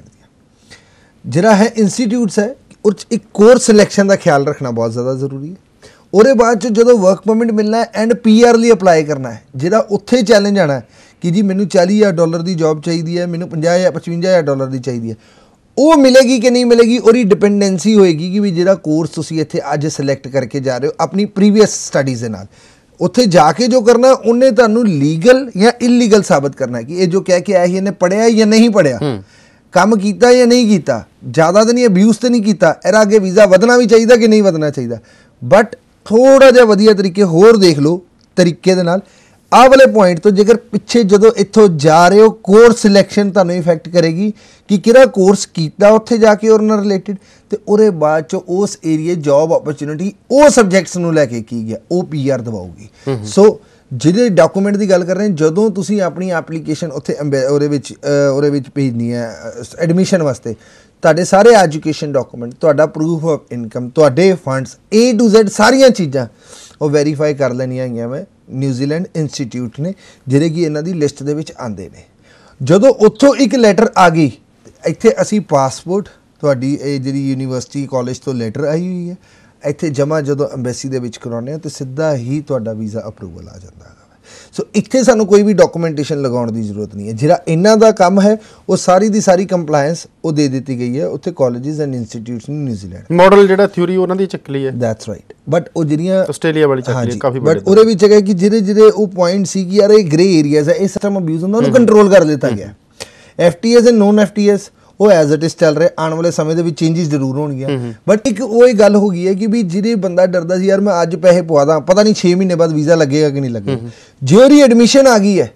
ਦੀਆਂ। ਜਿਹੜਾ ਹੈ ਇੰਸਟੀਟਿਊਟਸ ਹੈ ਉਹ 'ਚ ਇੱਕ ਕੋਰਸ ਸਿਲੈਕਸ਼ਨ ਦਾ ਖਿਆਲ ਰੱਖਣਾ ਬਹੁਤ ਜ਼ਿਆਦਾ ਜ਼ਰੂਰੀ ਹੈ। ਉਹਦੇ ਬਾਅਦ 'ਚ ਜਦੋਂ ਵਰਕ ਪਰਮਿਟ ਮਿਲਣਾ ਹੈ ਐਂਡ PR ਲਈ ਅਪਲਾਈ ਕਰਨਾ ਹੈ, ਜਿਹੜਾ ਉੱਥੇ ਚੈਲੰਜ ਆਣਾ ਕਿ ਜੀ ਮੈਨੂੰ $40,000 ਦੀ ਜੋਬ ਚਾਹੀਦੀ ਹੈ, ਮੈਨੂੰ $55,000 ਦੀ ਚਾਹੀਦੀ ਹੈ, ਉਹ ਮਿਲੇਗੀ ਕਿ ਨਹੀਂ ਮਿਲੇਗੀ ਉਹਦੀ ਡਿਪੈਂਡੈਂਸੀ ਹੋਏਗੀ ਕਿ ਵੀ ਜਿਹੜਾ ਕੋਰਸ ਤੁਸੀਂ ਇੱਥੇ ਅੱਜ ਸਿਲੈਕਟ ਕਰਕੇ ਜਾ ਰਹੇ ਹੋ ਆਪਣੀ ਪ੍ਰੀਵੀਅਸ ਸਟੱਡੀਜ਼ ਦੇ ਨਾਲ, ਉੱਥੇ ਜਾ ਕੇ ਜੋ ਕਰਨਾ ਉਹਨੇ ਤੁਹਾਨੂੰ ਲੀਗਲ ਜਾਂ ਇਲੀਗਲ ਸਾਬਤ ਕਰਨਾ ਕਿ ਇਹ ਜੋ ਕਹਿ ਕੇ ਆਇਆ ਸੀ ਇਹਨੇ ਪੜ੍ਹਿਆ ਜਾਂ ਨਹੀਂ ਪੜ੍ਹਿਆ, ਕੰਮ ਕੀਤਾ ਜਾਂ ਨਹੀਂ ਕੀਤਾ, ਜ਼ਿਆਦਾ ਤਾਂ ਨਹੀਂ ਅਬਿਊਜ਼ ਤਾਂ ਨਹੀਂ ਕੀਤਾ, ਇਹਦਾ ਅੱਗੇ ਵੀਜ਼ਾ ਵਧਣਾ ਵੀ ਚਾਹੀਦਾ ਕਿ ਨਹੀਂ ਵਧਣਾ ਚਾਹੀਦਾ। ਬਟ ਥੋੜ੍ਹਾ ਜਿਹਾ ਵਧੀਆ ਤਰੀਕੇ ਹੋਰ ਦੇਖ ਲਓ ਤਰੀਕੇ ਦੇ ਨਾਲ ਆਹ ਵਾਲੇ ਪੁਆਇੰਟ ਤੋਂ, ਜੇਕਰ ਪਿੱਛੇ ਜਦੋਂ ਇੱਥੋਂ ਜਾ ਰਹੇ ਹੋ ਕੋਰਸ ਸਿਲੈਕਸ਼ਨ ਤੁਹਾਨੂੰ ਇਫੈਕਟ ਕਰੇਗੀ ਕਿ ਕਿਹੜਾ ਕੋਰਸ ਕੀਤਾ ਉੱਥੇ ਜਾ ਕੇ ਉਹਦੇ ਨਾਲ ਰਿਲੇਟਿਡ, ਅਤੇ ਉਹਦੇ ਬਾਅਦ 'ਚ ਉਸ ਏਰੀਏ ਜੋਬ ਓਪਰਚੁਨਿਟੀ ਉਹ ਸਬਜੈਕਟਸ ਨੂੰ ਲੈ ਕੇ ਕੀ ਗਿਆ ਉਹ PR ਦਵਾਊਗੀ। ਸੋ ਜਿਹੜੇ ਡਾਕੂਮੈਂਟ ਦੀ ਗੱਲ ਕਰ ਰਹੇ ਜਦੋਂ ਤੁਸੀਂ ਆਪਣੀ ਐਪਲੀਕੇਸ਼ਨ ਉੱਥੇ ਉਹਦੇ ਵਿੱਚ ਭੇਜਣੀ ਹੈ ਐਡਮਿਸ਼ਨ ਵਾਸਤੇ, ਤੁਹਾਡੇ ਸਾਰੇ ਐਜੂਕੇਸ਼ਨ ਡਾਕੂਮੈਂਟ, ਤੁਹਾਡਾ ਪ੍ਰੂਫ ਆਫ ਇਨਕਮ, ਤੁਹਾਡੇ ਫੰਡਸ A to Z ਸਾਰੀਆਂ ਚੀਜ਼ਾਂ ਉਹ ਵੈਰੀਫਾਈ ਕਰ ਲੈਣੀਆਂ ਹੈਗੀਆਂ ਵਾ ਨਿਊਜ਼ੀਲੈਂਡ ਇੰਸਟੀਟਿਊਟ ਨੇ, ਜਿਹੜੇ ਕਿ ਇਹਨਾਂ ਦੀ ਲਿਸਟ ਦੇ ਵਿੱਚ ਆਉਂਦੇ ਨੇ। ਜਦੋਂ ਉੱਥੋਂ ਇੱਕ ਲੈਟਰ ਆ ਗਈ ਇੱਥੇ ਅਸੀਂ ਪਾਸਪੋਰਟ ਤੁਹਾਡੀ ਇਹ ਜਿਹੜੀ ਯੂਨੀਵਰਸਿਟੀ ਕਾਲਜ ਤੋਂ ਲੈਟਰ ਆਈ ਹੋਈ ਹੈ ਇੱਥੇ ਜਮ੍ਹਾਂ ਜਦੋਂ ਅੰਬੈਸੀ ਦੇ ਵਿੱਚ ਕਰਾਉਂਦੇ ਹੋ ਤਾਂ ਸਿੱਧਾ ਹੀ ਤੁਹਾਡਾ ਵੀਜ਼ਾ ਅਪਰੂਵਲ ਆ ਜਾਂਦਾ ਹੈ। ਸੋ ਇੱਥੇ ਸਾਨੂੰ ਕੋਈ ਵੀ ਡਾਕੂਮੈਂਟੇਸ਼ਨ ਲਗਾਉਣ ਦੀ ਜ਼ਰੂਰਤ ਨਹੀਂ ਹੈ। ਜਿਹੜਾ ਇਹਨਾਂ ਦਾ ਕੰਮ ਹੈ ਉਹ ਸਾਰੀ ਦੀ ਸਾਰੀ ਕੰਪਲਾਇੰਸ ਉਹ ਦੇ ਦਿੱਤੀ ਗਈ ਹੈ ਉੱਥੇ ਕਾਲਜਿਸ ਐਂਡ ਇੰਸਟੀਟਿਊਟਸ ਨੂੰ ਨਿਊਜ਼ੀਲੈਂਡ। ਮਾਡਲ ਜਿਹੜਾ ਥਿਊਰੀ ਉਹਨਾਂ ਦੀ ਚੱਕ ਲਈ ਹੈ, ਦੈਟਸ ਰਾਈਟ। ਬਟ ਉਹ ਜਿਹੜੀਆਂ ਆਸਟ੍ਰੇਲੀਆ ਵਾਲੀ ਚੱਕ ਲਈ ਕਾਫੀ ਬਟ ਉਹਦੇ ਵਿੱਚ ਹੈਗਾ ਕਿ ਜਿਹੜੇ ਉਹ ਪੁਆਇੰਟ ਸੀ ਕਿ ਯਾਰ ਇਹ ਗ੍ਰੇ ਏਰੀਆਜ਼ ਹੈ, ਇਹ ਸਿਸਟਮ ਅਬਿਊਜ਼ ਹੁੰਦਾ, ਉਹਨੂੰ ਕੰਟਰੋਲ ਕਰ ਦਿੱਤਾ ਗਿਆ। FTAs ਐਂਡ ਨੋਨ FTAs ਉਹ ਐਜ਼ ਇਟ ਇਜ਼ ਚੱਲ ਰਿਹਾ, ਆਉਣ ਵਾਲੇ ਸਮੇਂ ਦੇ ਵਿੱਚ ਚੇਂਜਿਸ ਜ਼ਰੂਰ ਹੋਣਗੀਆਂ। ਬਟ ਇੱਕ ਉਹ ਗੱਲ ਹੋ ਗਈ ਹੈ ਕਿ ਵੀ ਜਿਹੜੇ ਬੰਦਾ ਡਰਦਾ ਸੀ ਯਾਰ ਮੈਂ ਅੱਜ ਪੈਸੇ ਪਵਾ ਦਾਂ ਪਤਾ ਨਹੀਂ 6 ਮਹੀਨੇ ਬਾਅਦ ਵੀਜ਼ਾ ਲੱਗੇਗਾ ਕਿ ਨਹੀਂ ਲੱਗੇਗਾ, ਜੇ ਉਹਦੀ ਐਡਮਿਸ਼ਨ ਆ ਗਈ ਹੈ,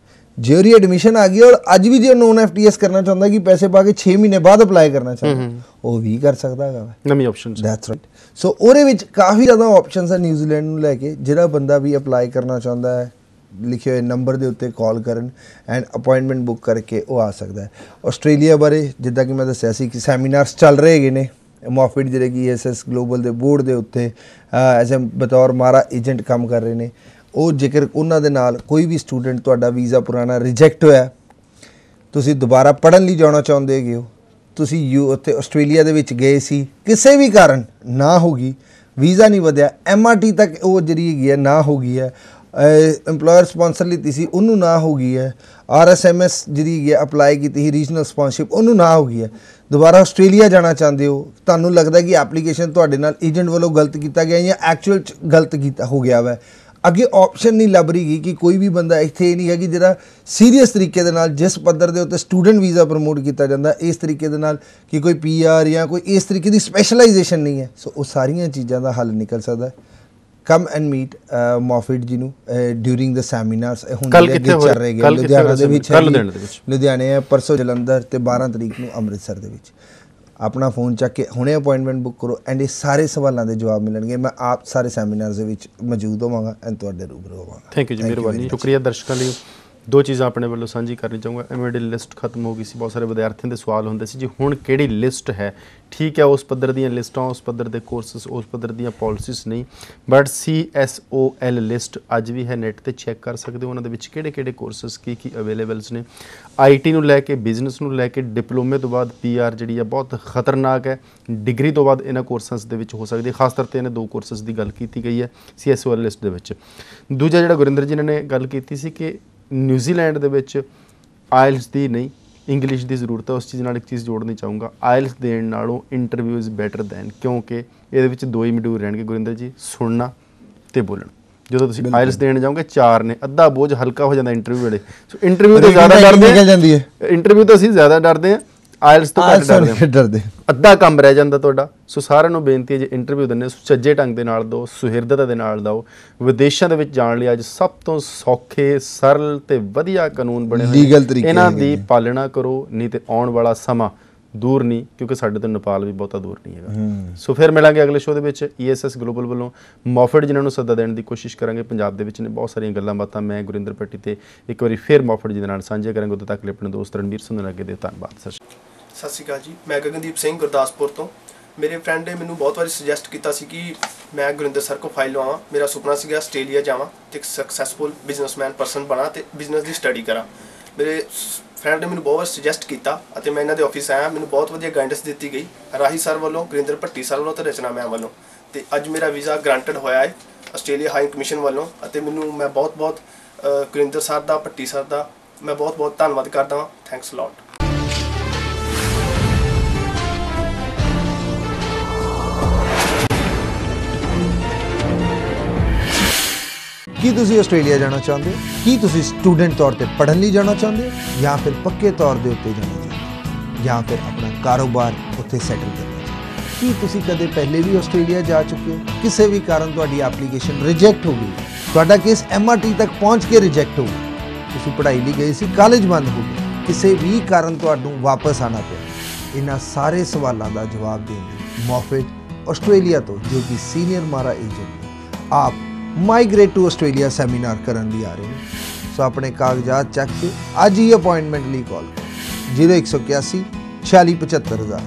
ਜੇ ਉਹਦੀ ਐਡਮਿਸ਼ਨ ਆ ਗਈ ਔਰ ਅੱਜ ਵੀ ਜੇ ਨੋਨ FTAs ਕਰਨਾ ਚਾਹੁੰਦਾ ਕਿ ਪੈਸੇ ਪਾ ਕੇ 6 ਮਹੀਨੇ ਬਾਅਦ ਅਪਲਾਈ ਕਰਨਾ ਚਾਹੁੰਦਾ ਉਹ ਵੀ ਕਰ ਸਕਦਾ ਹੈਗਾ, ਨਵੀਂ ਆਪਸ਼ਨਸ। That's right. ਸੋ ਉਹਦੇ ਵਿੱਚ ਕਾਫੀ ਜ਼ਿਆਦਾ ਆਪਸ਼ਨਸ ਹੈ ਨਿਊਜ਼ੀਲੈਂਡ ਨੂੰ ਲੈ ਕੇ। ਜਿਹੜਾ ਬੰਦਾ ਵੀ ਅਪਲਾਈ ਕਰਨਾ ਚਾਹੁੰਦਾ ਹੈ ਲਿਖੇ ਹੋਏ ਨੰਬਰ ਦੇ ਉੱਤੇ ਕਾਲ ਕਰਨ ਐਂਡ ਅਪਾਇੰਟਮੈਂਟ ਬੁੱਕ ਕਰਕੇ ਉਹ ਆ ਸਕਦਾ ਹੈ। ਆਸਟ੍ਰੇਲੀਆ ਬਾਰੇ ਜਿੱਦਾਂ ਕਿ ਮੈਂ ਦੱਸਿਆ ਸੀ ਕਿ ਸੈਮੀਨਾਰਸ ਚੱਲ ਰਹੇ ਹੈਗੇ ਨੇ, ਮੋਫਿਟ ਜਿਹੜੇ ਕਿ ESS ਗਲੋਬਲ ਦੇ ਬੋਰਡ ਦੇ ਉੱਤੇ ਐਜ਼ ਏ ਬਤੌਰ ਮਾਰਾ ਏਜੰਟ ਕੰਮ ਕਰ ਰਹੇ ਨੇ। ਉਹ ਜੇਕਰ ਉਹਨਾਂ ਦੇ ਨਾਲ ਕੋਈ ਵੀ ਸਟੂਡੈਂਟ ਤੁਹਾਡਾ ਵੀਜ਼ਾ ਪੁਰਾਣਾ ਰਿਜੈਕਟ ਹੋਇਆ, ਤੁਸੀਂ ਦੁਬਾਰਾ ਪੜ੍ਹਨ ਲਈ ਜਾਣਾ ਚਾਹੁੰਦੇ ਹੈਗੇ ਹੋ, ਤੁਸੀਂ ਉੱਥੇ ਆਸਟ੍ਰੇਲੀਆ ਦੇ ਵਿੱਚ ਗਏ ਸੀ ਕਿਸੇ ਵੀ ਕਾਰਨ ਨਾ ਹੋ ਗਈ, ਵੀਜ਼ਾ ਨਹੀਂ ਵਧਿਆ, MRT ਤੱਕ ਉਹ ਜਿਹੜੀ ਹੈਗੀ ਹੈ ਨਾ ਹੋ ਗਈ ਹੈ, ਇੰਪਲੋਇਰ ਸਪਾਂਸਰ ਲਿੱਤੀ ਸੀ ਉਹਨੂੰ ਨਾ ਹੋ ਗਈ ਹੈ, RSMS ਜਿਹੜੀ ਹੈਗੀ ਅਪਲਾਈ ਕੀਤੀ ਸੀ ਰੀਜਨਲ ਸਪਾਂਸਰਸ਼ਿਪ ਉਹਨੂੰ ਨਾ ਹੋ ਗਈ ਹੈ, ਦੁਬਾਰਾ ਆਸਟ੍ਰੇਲੀਆ ਜਾਣਾ ਚਾਹੁੰਦੇ ਹੋ, ਤੁਹਾਨੂੰ ਲੱਗਦਾ ਕਿ ਐਪਲੀਕੇਸ਼ਨ ਤੁਹਾਡੇ ਨਾਲ ਏਜੰਟ ਵੱਲੋਂ ਗਲਤ ਕੀਤਾ ਗਿਆ ਜਾਂ ਐਕਚੁਅਲ ਗਲਤ ਕੀਤਾ ਹੋ ਗਿਆ ਵਾ, ਅੱਗੇ ਆਪਸ਼ਨ ਨਹੀਂ ਲੱਭ ਰਹੀ ਗਈ ਕਿ ਕੋਈ ਵੀ ਬੰਦਾ ਇੱਥੇ ਇਹ ਨਹੀਂ ਹੈ ਕਿ ਜਿਹੜਾ ਸੀਰੀਅਸ ਤਰੀਕੇ ਦੇ ਨਾਲ ਜਿਸ ਪੱਧਰ ਦੇ ਉੱਤੇ ਸਟੂਡੈਂਟ ਵੀਜ਼ਾ ਪ੍ਰਮੋਟ ਕੀਤਾ ਜਾਂਦਾ ਇਸ ਤਰੀਕੇ ਦੇ ਨਾਲ ਕਿ ਕੋਈ PR ਜਾਂ ਕੋਈ ਇਸ ਤਰੀਕੇ ਦੀ ਸਪੈਸ਼ਲਾਈਜੇਸ਼ਨ ਨਹੀਂ ਹੈ। ਸੋ ਉਹ ਸਾਰੀਆਂ ਚੀਜ਼ਾਂ ਦਾ ਹੱਲ ਨਿਕਲ ਸਕਦਾ। ਕਮ ਐਂਡ ਮੀਟ ਮੋਫਿਟ ਜੀ ਨੂੰ ਡਿਊਰਿੰਗ ਦ ਸੈਮੀਨਾਰਸ ਹੁਣ ਚੱਲ ਰਹੇ ਗਏ ਲੁਧਿਆਣਾ ਦੇ ਵਿੱਚ, ਲੁਧਿਆਣੇ ਹੈ, ਪਰਸੋਂ ਜਲੰਧਰ ਤੇ 12 ਤਰੀਕ ਨੂੰ ਅੰਮ੍ਰਿਤਸਰ ਦੇ ਵਿੱਚ। ਆਪਣਾ ਫੋਨ ਚੱਕ ਕੇ ਹੁਣੇ ਅਪਾਇੰਟਮੈਂਟ ਬੁੱਕ ਕਰੋ ਐਂਡ ਇਹ ਸਾਰੇ ਸਵਾਲਾਂ ਦੇ ਜਵਾਬ ਮਿਲਣਗੇ। ਮੈਂ ਆਪ ਸਾਰੇ ਸੈਮੀਨਾਰਸ ਦੇ ਵਿੱਚ ਮੌਜੂਦ ਹੋਵਾਂਗਾ ਐਂਡ ਤੁਹਾਡੇ ਰੂਬਰੂ ਹੋਵਾਂਗਾ। ਥੈਂਕ ਯੂ ਜੀ, ਮਿਹਰਬਾਨੀ, ਸ਼ੁਕਰੀਆ। ਦਰਸ਼ਕਾਂ ਲਈ ਦੋ ਚੀਜ਼ਾਂ ਆਪਣੇ ਵੱਲੋਂ ਸਾਂਝੀ ਕਰਨੀ ਚਾਹੂੰਗਾ। ਐਮਡੀ ਲਿਸਟ ਖਤਮ ਹੋ ਗਈ ਸੀ, ਬਹੁਤ ਸਾਰੇ ਵਿਦਿਆਰਥੀਆਂ ਦੇ ਸਵਾਲ ਹੁੰਦੇ ਸੀ ਜੀ ਹੁਣ ਕਿਹੜੀ ਲਿਸਟ ਹੈ। ਠੀਕ ਹੈ, ਉਸ ਪੱਧਰ ਦੀਆਂ ਲਿਸਟਾਂ, ਉਸ ਪੱਧਰ ਦੇ ਕੋਰਸਿਸ, ਉਸ ਪੱਧਰ ਦੀਆਂ ਪਾਲਿਸੀਜ਼ ਨਹੀਂ, ਬਟ CSOL ਲਿਸਟ ਅੱਜ ਵੀ ਹੈ, ਨੈੱਟ 'ਤੇ ਚੈੱਕ ਕਰ ਸਕਦੇ ਹੋ। ਉਹਨਾਂ ਦੇ ਵਿੱਚ ਕਿਹੜੇ ਕਿਹੜੇ ਕੋਰਸਿਸ ਕੀ ਅਵੇਲੇਬਲਸ ਨੇ। IT ਨੂੰ ਲੈ ਕੇ, ਬਿਜ਼ਨਸ ਨੂੰ ਲੈ ਕੇ, ਡਿਪਲੋਮੇ ਤੋਂ ਬਾਅਦ PR ਜਿਹੜੀ ਹੈ ਬਹੁਤ ਖਤਰਨਾਕ ਹੈ, ਡਿਗਰੀ ਤੋਂ ਬਾਅਦ ਇਹਨਾਂ ਕੋਰਸਿਸ ਦੇ ਵਿੱਚ ਹੋ ਸਕਦੀ ਹੈ। ਖਾਸ ਤੌਰ 'ਤੇ ਇਹਨਾਂ 2 ਕੋਰਸਿਸ ਦੀ ਗੱਲ ਕੀਤੀ ਗਈ ਹੈ CSOL ਲਿਸਟ ਦੇ ਵਿੱਚ। ਦੂਜਾ ਜਿਹੜਾ ਗੁਰਿੰਦਰ ਜੀ ਨੇ ਗੱਲ ਕੀਤੀ ਸੀ ਕਿ ਨਿਊਜ਼ੀਲੈਂਡ ਦੇ ਵਿੱਚ ਆਇਲਸ ਦੀ ਨਹੀਂ ਇੰਗਲਿਸ਼ ਦੀ ਜ਼ਰੂਰਤ ਹੈ। ਉਸ ਚੀਜ਼ ਨਾਲ ਇੱਕ ਚੀਜ਼ ਜੋੜਨੀ ਚਾਹੂੰਗਾ, ਆਇਲਸ ਦੇਣ ਨਾਲੋਂ ਇੰਟਰਵਿਊ ਇਜ਼ ਬੈਟਰ ਦੈਨ, ਕਿਉਂਕਿ ਇਹਦੇ ਵਿੱਚ 2 ਹੀ ਮੋਡਿਊਲ ਰਹਿਣਗੇ ਗੁਰਿੰਦਰ ਜੀ, ਸੁਣਨਾ ਅਤੇ ਬੋਲਣਾ। ਜਦੋਂ ਤੁਸੀਂ ਆਇਲਸ ਦੇਣ ਜਾਓਗੇ 4 ਨੇ, ਅੱਧਾ ਬੋਝ ਹਲਕਾ ਹੋ ਜਾਂਦਾ ਇੰਟਰਵਿਊ ਵੇਲੇ। ਸੋ ਇੰਟਰਵਿਊ ਤੋਂ ਜ਼ਿਆਦਾ ਡਰਦੇ ਹਾਂ, ਇੰਟਰਵਿਊ ਤੋਂ ਅਸੀਂ ਜ਼ਿਆਦਾ ਡਰਦੇ ਹਾਂ, ਆਇਲਸ ਤੋਂ ਘੱਟ ਡਰਦੇ ਅੱਧਾ ਕੰਮ ਰਹਿ ਜਾਂਦਾ ਤੁਹਾਡਾ। ਸੋ ਸਾਰਿਆਂ ਨੂੰ ਬੇਨਤੀ ਹੈ, ਜੇ ਇੰਟਰਵਿਊ ਦਿੰਦੇ ਸੁਚੱਜੇ ਢੰਗ ਦੇ ਨਾਲ ਦਿਓ, ਸੁਹਿਰਦਤਾ ਦੇ ਨਾਲ ਦਿਓ। ਵਿਦੇਸ਼ਾਂ ਦੇ ਵਿੱਚ ਜਾਣ ਲਈ ਅੱਜ ਸਭ ਤੋਂ ਸੌਖੇ, ਸਰਲ ਤੇ ਵਧੀਆ ਕਾਨੂੰਨ ਬਣੇ ਹੋਏ ਲੀਗਲ ਤਰੀਕੇ, ਇਹਨਾਂ ਦੀ ਪਾਲਣਾ ਕਰੋ, ਨਹੀਂ ਤੇ ਆਉਣ ਵਾਲਾ ਸਮਾਂ ਦੂਰ ਨਹੀਂ, ਕਿਉਂਕਿ ਸਾਡੇ ਤੋਂ ਨੇਪਾਲ ਵੀ ਬਹੁਤਾ ਦੂਰ ਨਹੀਂ ਹੈਗਾ। ਸੋ ਫਿਰ ਮਿਲਾਂਗੇ ਅਗਲੇ ਸ਼ੋਅ ਦੇ ਵਿੱਚ। ESS ਗਲੋਬਲ ਵੱਲੋਂ ਮੌਫਟ ਜਿਨ੍ਹਾਂ ਨੂੰ ਸੱਦਾ ਦੇਣ ਦੀ ਕੋਸ਼ਿਸ਼ ਕਰਾਂਗੇ। ਪੰਜਾਬ ਦੇ ਵਿੱਚ ਨੇ ਬਹੁਤ ਸਾਰੀਆਂ ਗੱਲਾਂ ਬਾਤਾਂ ਮੈਂ ਗੁਰਿੰਦਰ ਭੱਟੀ ਤੇ ਇੱਕ ਵਾਰੀ ਫਿਰ ਮੌਫਟ ਜੀ ਦੇ ਨਾਲ ਸਾਂਝੇ ਕਰਾਂਗੇ। ਉਦੋਂ ਤੱਕ ਲਈ ਆਪਣੇ ਦੋਸਤ ਰਣਵੀਰ ਸਿੰਘ ਨੂੰ ਅੱਗੇ ਦਿਓ ਧੰਨਵਾਦ। ਸਤਿ ਸ਼੍ਰੀ ਅਕਾਲ ਜੀ। ਮੈਂ ਗਗਨਦੀਪ ਸਿੰਘ ਗੁਰਦਾਸਪੁਰ ਤੋਂ। ਮੇਰੇ ਫਰੈਂਡ ਨੇ ਮੈਨੂੰ ਬਹੁਤ ਵਾਰੀ ਸੁਜੈਸਟ ਕੀਤਾ ਸੀ ਕਿ ਮੈਂ ਗੁਰਿੰਦਰ ਸਰ ਕੋਲ ਫਾਈਲ ਲਵਾਵਾਂ। ਮੇਰਾ ਸੁਪਨਾ ਸੀਗਾ ਆਸਟ੍ਰੇਲੀਆ ਜਾਵਾਂ ਤੇ ਇੱਕ ਸਕਸੈਸਫੁਲ ਬਿਜ਼ਨਸਮੈਨ ਪਰਸਨ ਬਣਾ ਤੇ ਬਿਜ਼ਨਸ ਦੀ ਸਟੱਡੀ ਕਰਾਂ। ਮੇਰੇ ਫਰੈਂਡ ਨੇ ਮੈਨੂੰ ਬਹੁਤ ਵਾਰ ਸੁਜੈਸਟ ਕੀਤਾ ਅਤੇ ਮੈਂ ਇਹਨਾਂ ਦੇ ਆਫਿਸ ਆਇਆ। ਮੈਨੂੰ ਬਹੁਤ ਵਧੀਆ ਗਾਈਡੈਂਸ ਦਿੱਤੀ ਗਈ ਰਾਹੀ ਸਰ ਵੱਲੋਂ, ਗੁਰਿੰਦਰ ਭੱਟੀ ਸਰ ਵੱਲੋਂ ਤੇ ਰਚਨਾ ਮੈਮ ਵੱਲੋਂ, ਤੇ ਅੱਜ ਮੇਰਾ ਵੀਜ਼ਾ ਗ੍ਰਾਂਟਡ ਹੋਇਆ ਹੈ ਆਸਟ੍ਰੇਲੀਆ ਹਾਈ ਕਮਿਸ਼ਨ ਵੱਲੋਂ। ਅਤੇ ਮੈਨੂੰ ਮੈਂ ਬਹੁਤ ਗੁਰਿੰਦਰ ਸਰ ਦਾ, ਭੱਟੀ ਸਰ ਦਾ ਮੈਂ ਬਹੁਤ ਧੰਨਵਾਦ ਕਰਦਾ ਹਾਂ। ਥੈਂਕਸ ਅ ਲੋਟ। ਕੀ ਤੁਸੀਂ ਆਸਟ੍ਰੇਲੀਆ ਜਾਣਾ ਚਾਹੁੰਦੇ ਹੋ? ਕੀ ਤੁਸੀਂ ਸਟੂਡੈਂਟ ਤੌਰ ਤੇ ਪੜ੍ਹਨ ਲਈ ਜਾਣਾ ਚਾਹੁੰਦੇ ਹੋ, ਜਾਂ ਫਿਰ ਪੱਕੇ ਤੌਰ ਦੇ ਉੱਤੇ ਜਾਣਾ ਚਾਹੁੰਦੇ ਹੋ, ਜਾਂ ਫਿਰ ਆਪਣਾ ਕਾਰੋਬਾਰ ਉੱਥੇ ਸੈਟਲ ਕਰਨਾ ਚਾਹੁੰਦੇ ਹੋ? ਕੀ ਤੁਸੀਂ ਕਦੇ ਪਹਿਲੇ ਵੀ ਆਸਟ੍ਰੇਲੀਆ ਜਾ ਚੁੱਕੇ ਹੋ? ਕਿਸੇ ਵੀ ਕਾਰਨ ਤੁਹਾਡੀ ਐਪਲੀਕੇਸ਼ਨ ਰਿਜੈਕਟ ਹੋ ਗਈ, ਤੁਹਾਡਾ ਕੇਸ MRT ਤੱਕ ਪਹੁੰਚ ਕੇ ਰਿਜੈਕਟ ਹੋ ਗਿਆ, ਤੁਸੀਂ ਪੜ੍ਹਾਈ ਲਈ ਗਏ ਸੀ, ਕਾਲਜ ਬੰਦ ਹੋ ਗਏ, ਕਿਸੇ ਵੀ ਕਾਰਨ ਤੁਹਾਨੂੰ ਵਾਪਸ ਆਉਣਾ ਪਿਆ, ਇਹਨਾਂ ਸਾਰੇ ਸਵਾਲਾਂ ਦਾ ਜਵਾਬ ਦੇਣ ਲਈ ਮੌਫਟ ਆਸਟ੍ਰੇਲੀਆ ਤੋਂ, ਜੋ ਕਿ ਸੀਨੀਅਰ ਮਾਰਾ ਏਜੰਟ ਨੇ, ਆਪ ਮਾਈਗ੍ਰੇਟ ਟੂ ਆਸਟ੍ਰੇਲੀਆ ਸੈਮੀਨਾਰ ਕਰਨ ਲਈ ਆ ਰਹੇ ਨੇ। ਸੋ ਆਪਣੇ ਕਾਗਜ਼ਾਤ ਚੱਕ ਕੇ ਅੱਜ ਹੀ ਅਪਾਇੰਟਮੈਂਟ ਲਈ ਕਾਲ ਕਰੋ 0181 4475000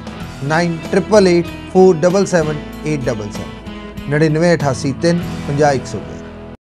9888 477 877 9988 3 50 111।